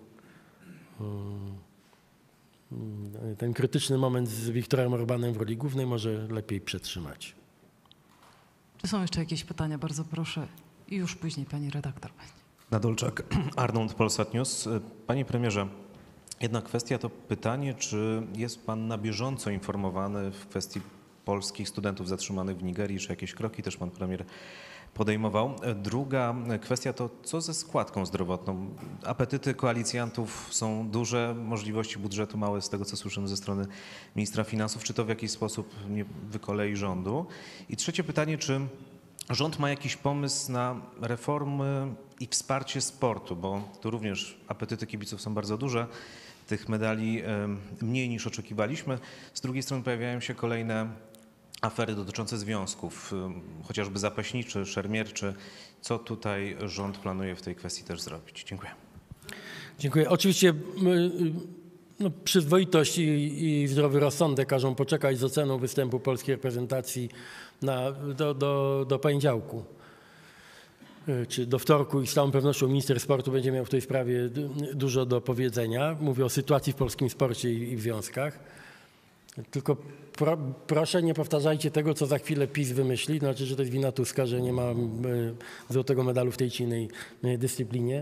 ten krytyczny moment z Viktorem Orbanem w roli głównej może lepiej przetrzymać. Czy są jeszcze jakieś pytania? Bardzo proszę. I już później pani redaktor będzie. Nadolczak, Arnold, Polsat News. Panie premierze, jedna kwestia to pytanie, czy jest pan na bieżąco informowany w kwestii polskich studentów zatrzymanych w Nigerii, czy jakieś kroki też pan premier podejmował? Druga kwestia to co ze składką zdrowotną? Apetyty koalicjantów są duże, możliwości budżetu małe z tego, co słyszymy ze strony ministra finansów. Czy to w jakiś sposób nie wykolei rządu? I trzecie pytanie, czy rząd ma jakiś pomysł na reformy i wsparcie sportu, bo tu również apetyty kibiców są bardzo duże, tych medali mniej niż oczekiwaliśmy. Z drugiej strony pojawiają się kolejne afery dotyczące związków, chociażby zapaśniczy, szermierczy. Co tutaj rząd planuje w tej kwestii też zrobić? Dziękuję. Dziękuję. Oczywiście no, przyzwoitość i zdrowy rozsądek każą poczekać z oceną występu polskiej reprezentacji do poniedziałku czy do wtorku i z całą pewnością minister sportu będzie miał w tej sprawie dużo do powiedzenia. Mówię o sytuacji w polskim sporcie i w związkach. Tylko proszę nie powtarzajcie tego, co za chwilę PiS wymyśli. Znaczy, że to jest wina Tuska, że nie ma złotego medalu w tej czy innej dyscyplinie.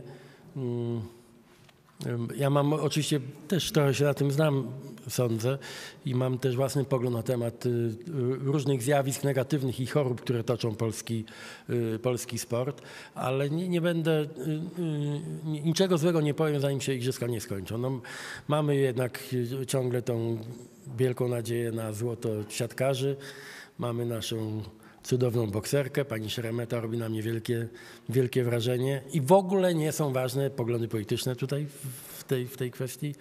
Ja mam oczywiście też trochę się na tym znam, sądzę, i mam też własny pogląd na temat różnych zjawisk negatywnych i chorób, które toczą polski sport, ale nie będę, niczego złego nie powiem, zanim się igrzyska nie skończą. No, mamy jednak ciągle tą wielką nadzieję na złoto siatkarzy, mamy naszą cudowną bokserkę, pani Szeremeta robi na mnie wielkie wrażenie i w ogóle nie są ważne poglądy polityczne tutaj w tej kwestii.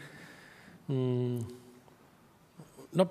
No,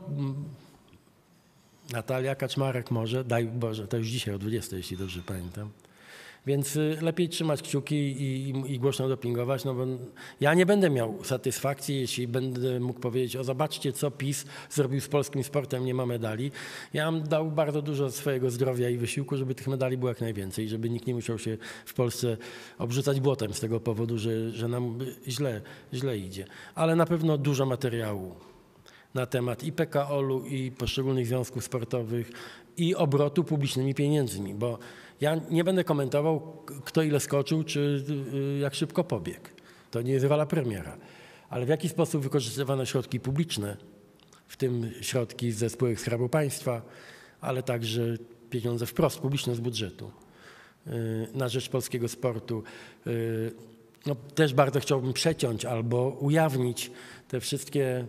Natalia Kaczmarek może, daj Boże, to już dzisiaj o 20, jeśli dobrze pamiętam. Więc lepiej trzymać kciuki i głośno dopingować, no bo ja nie będę miał satysfakcji, jeśli będę mógł powiedzieć, o zobaczcie, co PiS zrobił z polskim sportem, nie ma medali. Ja bym dał bardzo dużo swojego zdrowia i wysiłku, żeby tych medali było jak najwięcej, żeby nikt nie musiał się w Polsce obrzucać błotem z tego powodu, że nam źle idzie. Ale na pewno dużo materiału na temat i PKOL-u, i poszczególnych związków sportowych, i obrotu publicznymi pieniędzmi, bo ja nie będę komentował, kto ile skoczył, czy jak szybko pobiegł. To nie jest rola premiera. Ale w jaki sposób wykorzystywano środki publiczne, w tym środki ze spółek Skarbu Państwa, ale także pieniądze wprost publiczne z budżetu na rzecz polskiego sportu. No, też bardzo chciałbym przeciąć albo ujawnić te wszystkie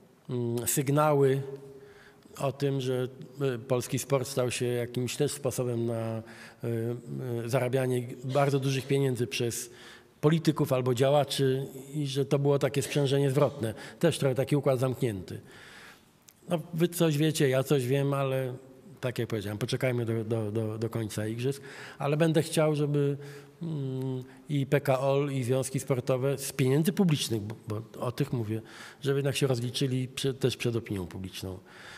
sygnały o tym, że polski sport stał się jakimś też sposobem na zarabianie bardzo dużych pieniędzy przez polityków albo działaczy i że to było takie sprzężenie zwrotne. Też trochę taki układ zamknięty. No, wy coś wiecie, ja coś wiem, ale tak jak powiedziałem, poczekajmy do końca igrzysk, ale będę chciał, żeby i PKOL, i związki sportowe z pieniędzy publicznych, bo o tych mówię, żeby jednak się rozliczyli też przed opinią publiczną.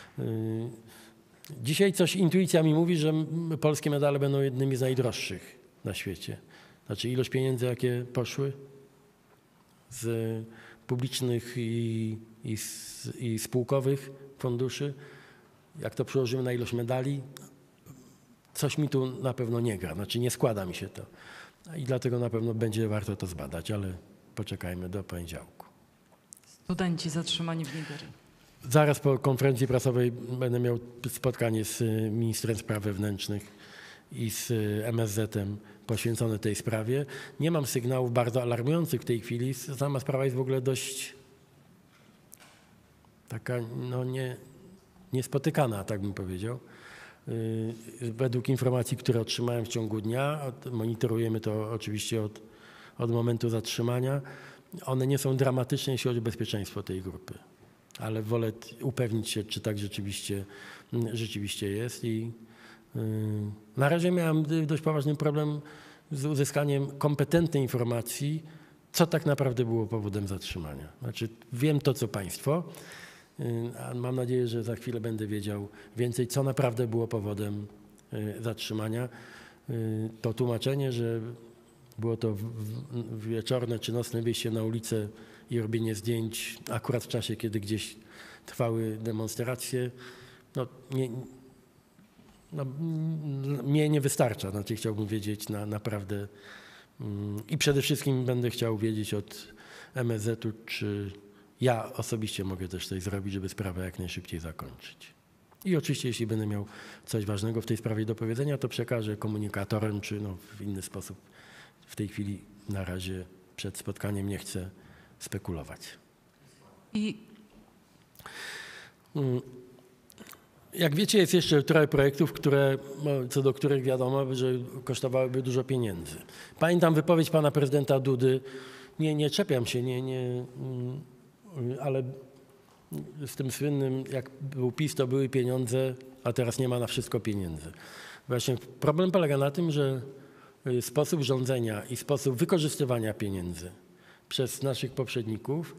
Dzisiaj intuicja mi mówi, że polskie medale będą jednymi z najdroższych na świecie. Znaczy ilość pieniędzy, jakie poszły z publicznych i spółkowych funduszy, jak to przełożymy na ilość medali, coś mi tu na pewno nie gra, znaczy nie składa mi się to. I dlatego na pewno będzie warto to zbadać, ale poczekajmy do poniedziałku. Studenci zatrzymani w Nigerii. Zaraz po konferencji prasowej będę miał spotkanie z ministrem spraw wewnętrznych i z MSZ-em poświęcone tej sprawie. Nie mam sygnałów bardzo alarmujących w tej chwili. Sama sprawa jest w ogóle dość taka no niespotykana, tak bym powiedział. Według informacji, które otrzymałem w ciągu dnia, monitorujemy to oczywiście od momentu zatrzymania, one nie są dramatyczne, jeśli chodzi o bezpieczeństwo tej grupy. Ale wolę upewnić się, czy tak rzeczywiście jest. I na razie miałem dość poważny problem z uzyskaniem kompetentnej informacji, co tak naprawdę było powodem zatrzymania. Znaczy wiem to, co państwo, a mam nadzieję, że za chwilę będę wiedział więcej, co naprawdę było powodem zatrzymania. To tłumaczenie, że było to wieczorne czy nocne wyjście na ulicę i robienie zdjęć akurat w czasie, kiedy gdzieś trwały demonstracje, no mnie nie wystarcza. Znaczy chciałbym wiedzieć naprawdę i przede wszystkim będę chciał wiedzieć od MSZ-u, czy ja osobiście mogę też coś zrobić, żeby sprawę jak najszybciej zakończyć. I oczywiście, jeśli będę miał coś ważnego w tej sprawie do powiedzenia, to przekażę komunikatorem, czy w inny sposób. W tej chwili na razie przed spotkaniem nie chcę spekulować. I Jak wiecie, jest jeszcze trochę projektów, co do których wiadomo, że kosztowałyby dużo pieniędzy. Pamiętam wypowiedź pana prezydenta Dudy, nie czepiam się, ale z tym słynnym, jak był PiS, to były pieniądze, a teraz nie ma na wszystko pieniędzy. Właśnie problem polega na tym, że sposób rządzenia i sposób wykorzystywania pieniędzy przez naszych poprzedników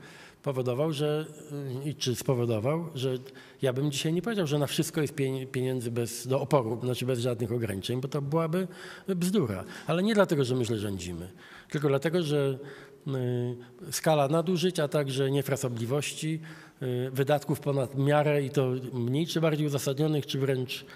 spowodował, że ja bym dzisiaj nie powiedział, że na wszystko jest pieniędzy do oporu, znaczy bez żadnych ograniczeń, bo to byłaby bzdura. Ale nie dlatego, że my źle rządzimy, tylko dlatego, że skala nadużyć, a także niefrasobliwości, wydatków ponad miarę i to mniej czy bardziej uzasadnionych, czy wręcz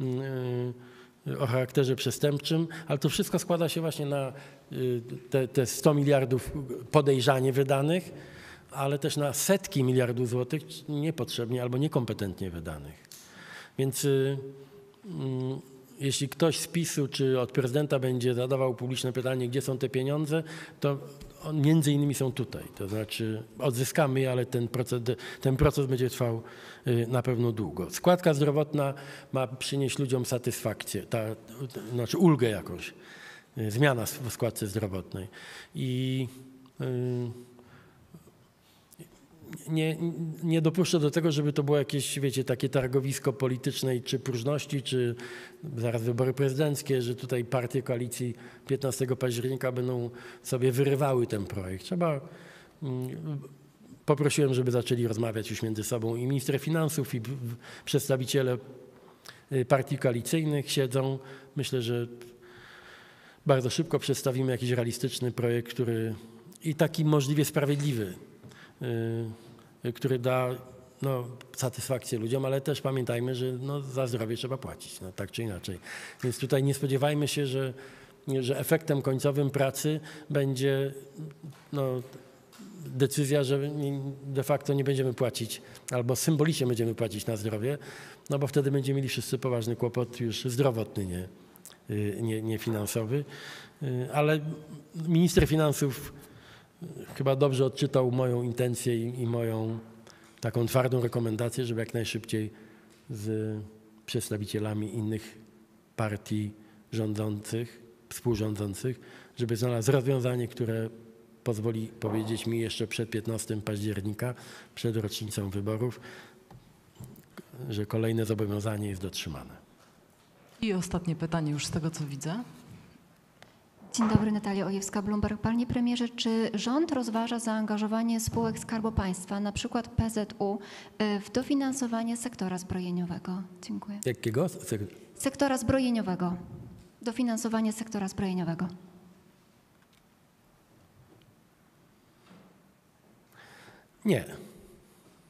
o charakterze przestępczym, ale to wszystko składa się właśnie na te 100 miliardów podejrzanie wydanych, ale też na setki miliardów złotych niepotrzebnie albo niekompetentnie wydanych. Więc jeśli ktoś z PiS-u czy od prezydenta będzie zadawał publiczne pytanie, gdzie są te pieniądze, to między innymi są tutaj. To znaczy odzyskamy je, ale ten proces będzie trwał na pewno długo. Składka zdrowotna ma przynieść ludziom satysfakcję, znaczy ulgę jakąś, zmiana w składce zdrowotnej. I nie dopuszczę do tego, żeby to było jakieś, wiecie, takie targowisko politycznej czy próżności, czy zaraz wybory prezydenckie, że tutaj partie koalicji 15 października będą sobie wyrywały ten projekt. Poprosiłem, żeby zaczęli rozmawiać już między sobą i minister finansów, i przedstawiciele partii koalicyjnych siedzą. Myślę, że bardzo szybko przedstawimy jakiś realistyczny projekt, i taki możliwie sprawiedliwy, który da satysfakcję ludziom, ale też pamiętajmy, że za zdrowie trzeba płacić, tak czy inaczej. Więc tutaj nie spodziewajmy się, że efektem końcowym pracy będzie decyzja, że de facto nie będziemy płacić albo symbolicznie będziemy płacić na zdrowie, bo wtedy będziemy mieli wszyscy poważny kłopot już zdrowotny, nie finansowy. Ale minister finansów chyba dobrze odczytał moją intencję i moją taką twardą rekomendację, żeby jak najszybciej z przedstawicielami innych partii rządzących, współrządzących, żeby znalazł rozwiązanie, które pozwoli powiedzieć mi jeszcze przed 15 października, przed rocznicą wyborów, że kolejne zobowiązanie jest dotrzymane. I ostatnie pytanie już z tego, co widzę. Dzień dobry, Natalia Ojewska-Blumberg. Panie premierze, czy rząd rozważa zaangażowanie spółek Skarbu Państwa, na przykład PZU, w dofinansowanie sektora zbrojeniowego? Dziękuję. Jakiego? Sektora zbrojeniowego. Dofinansowanie sektora zbrojeniowego. Nie.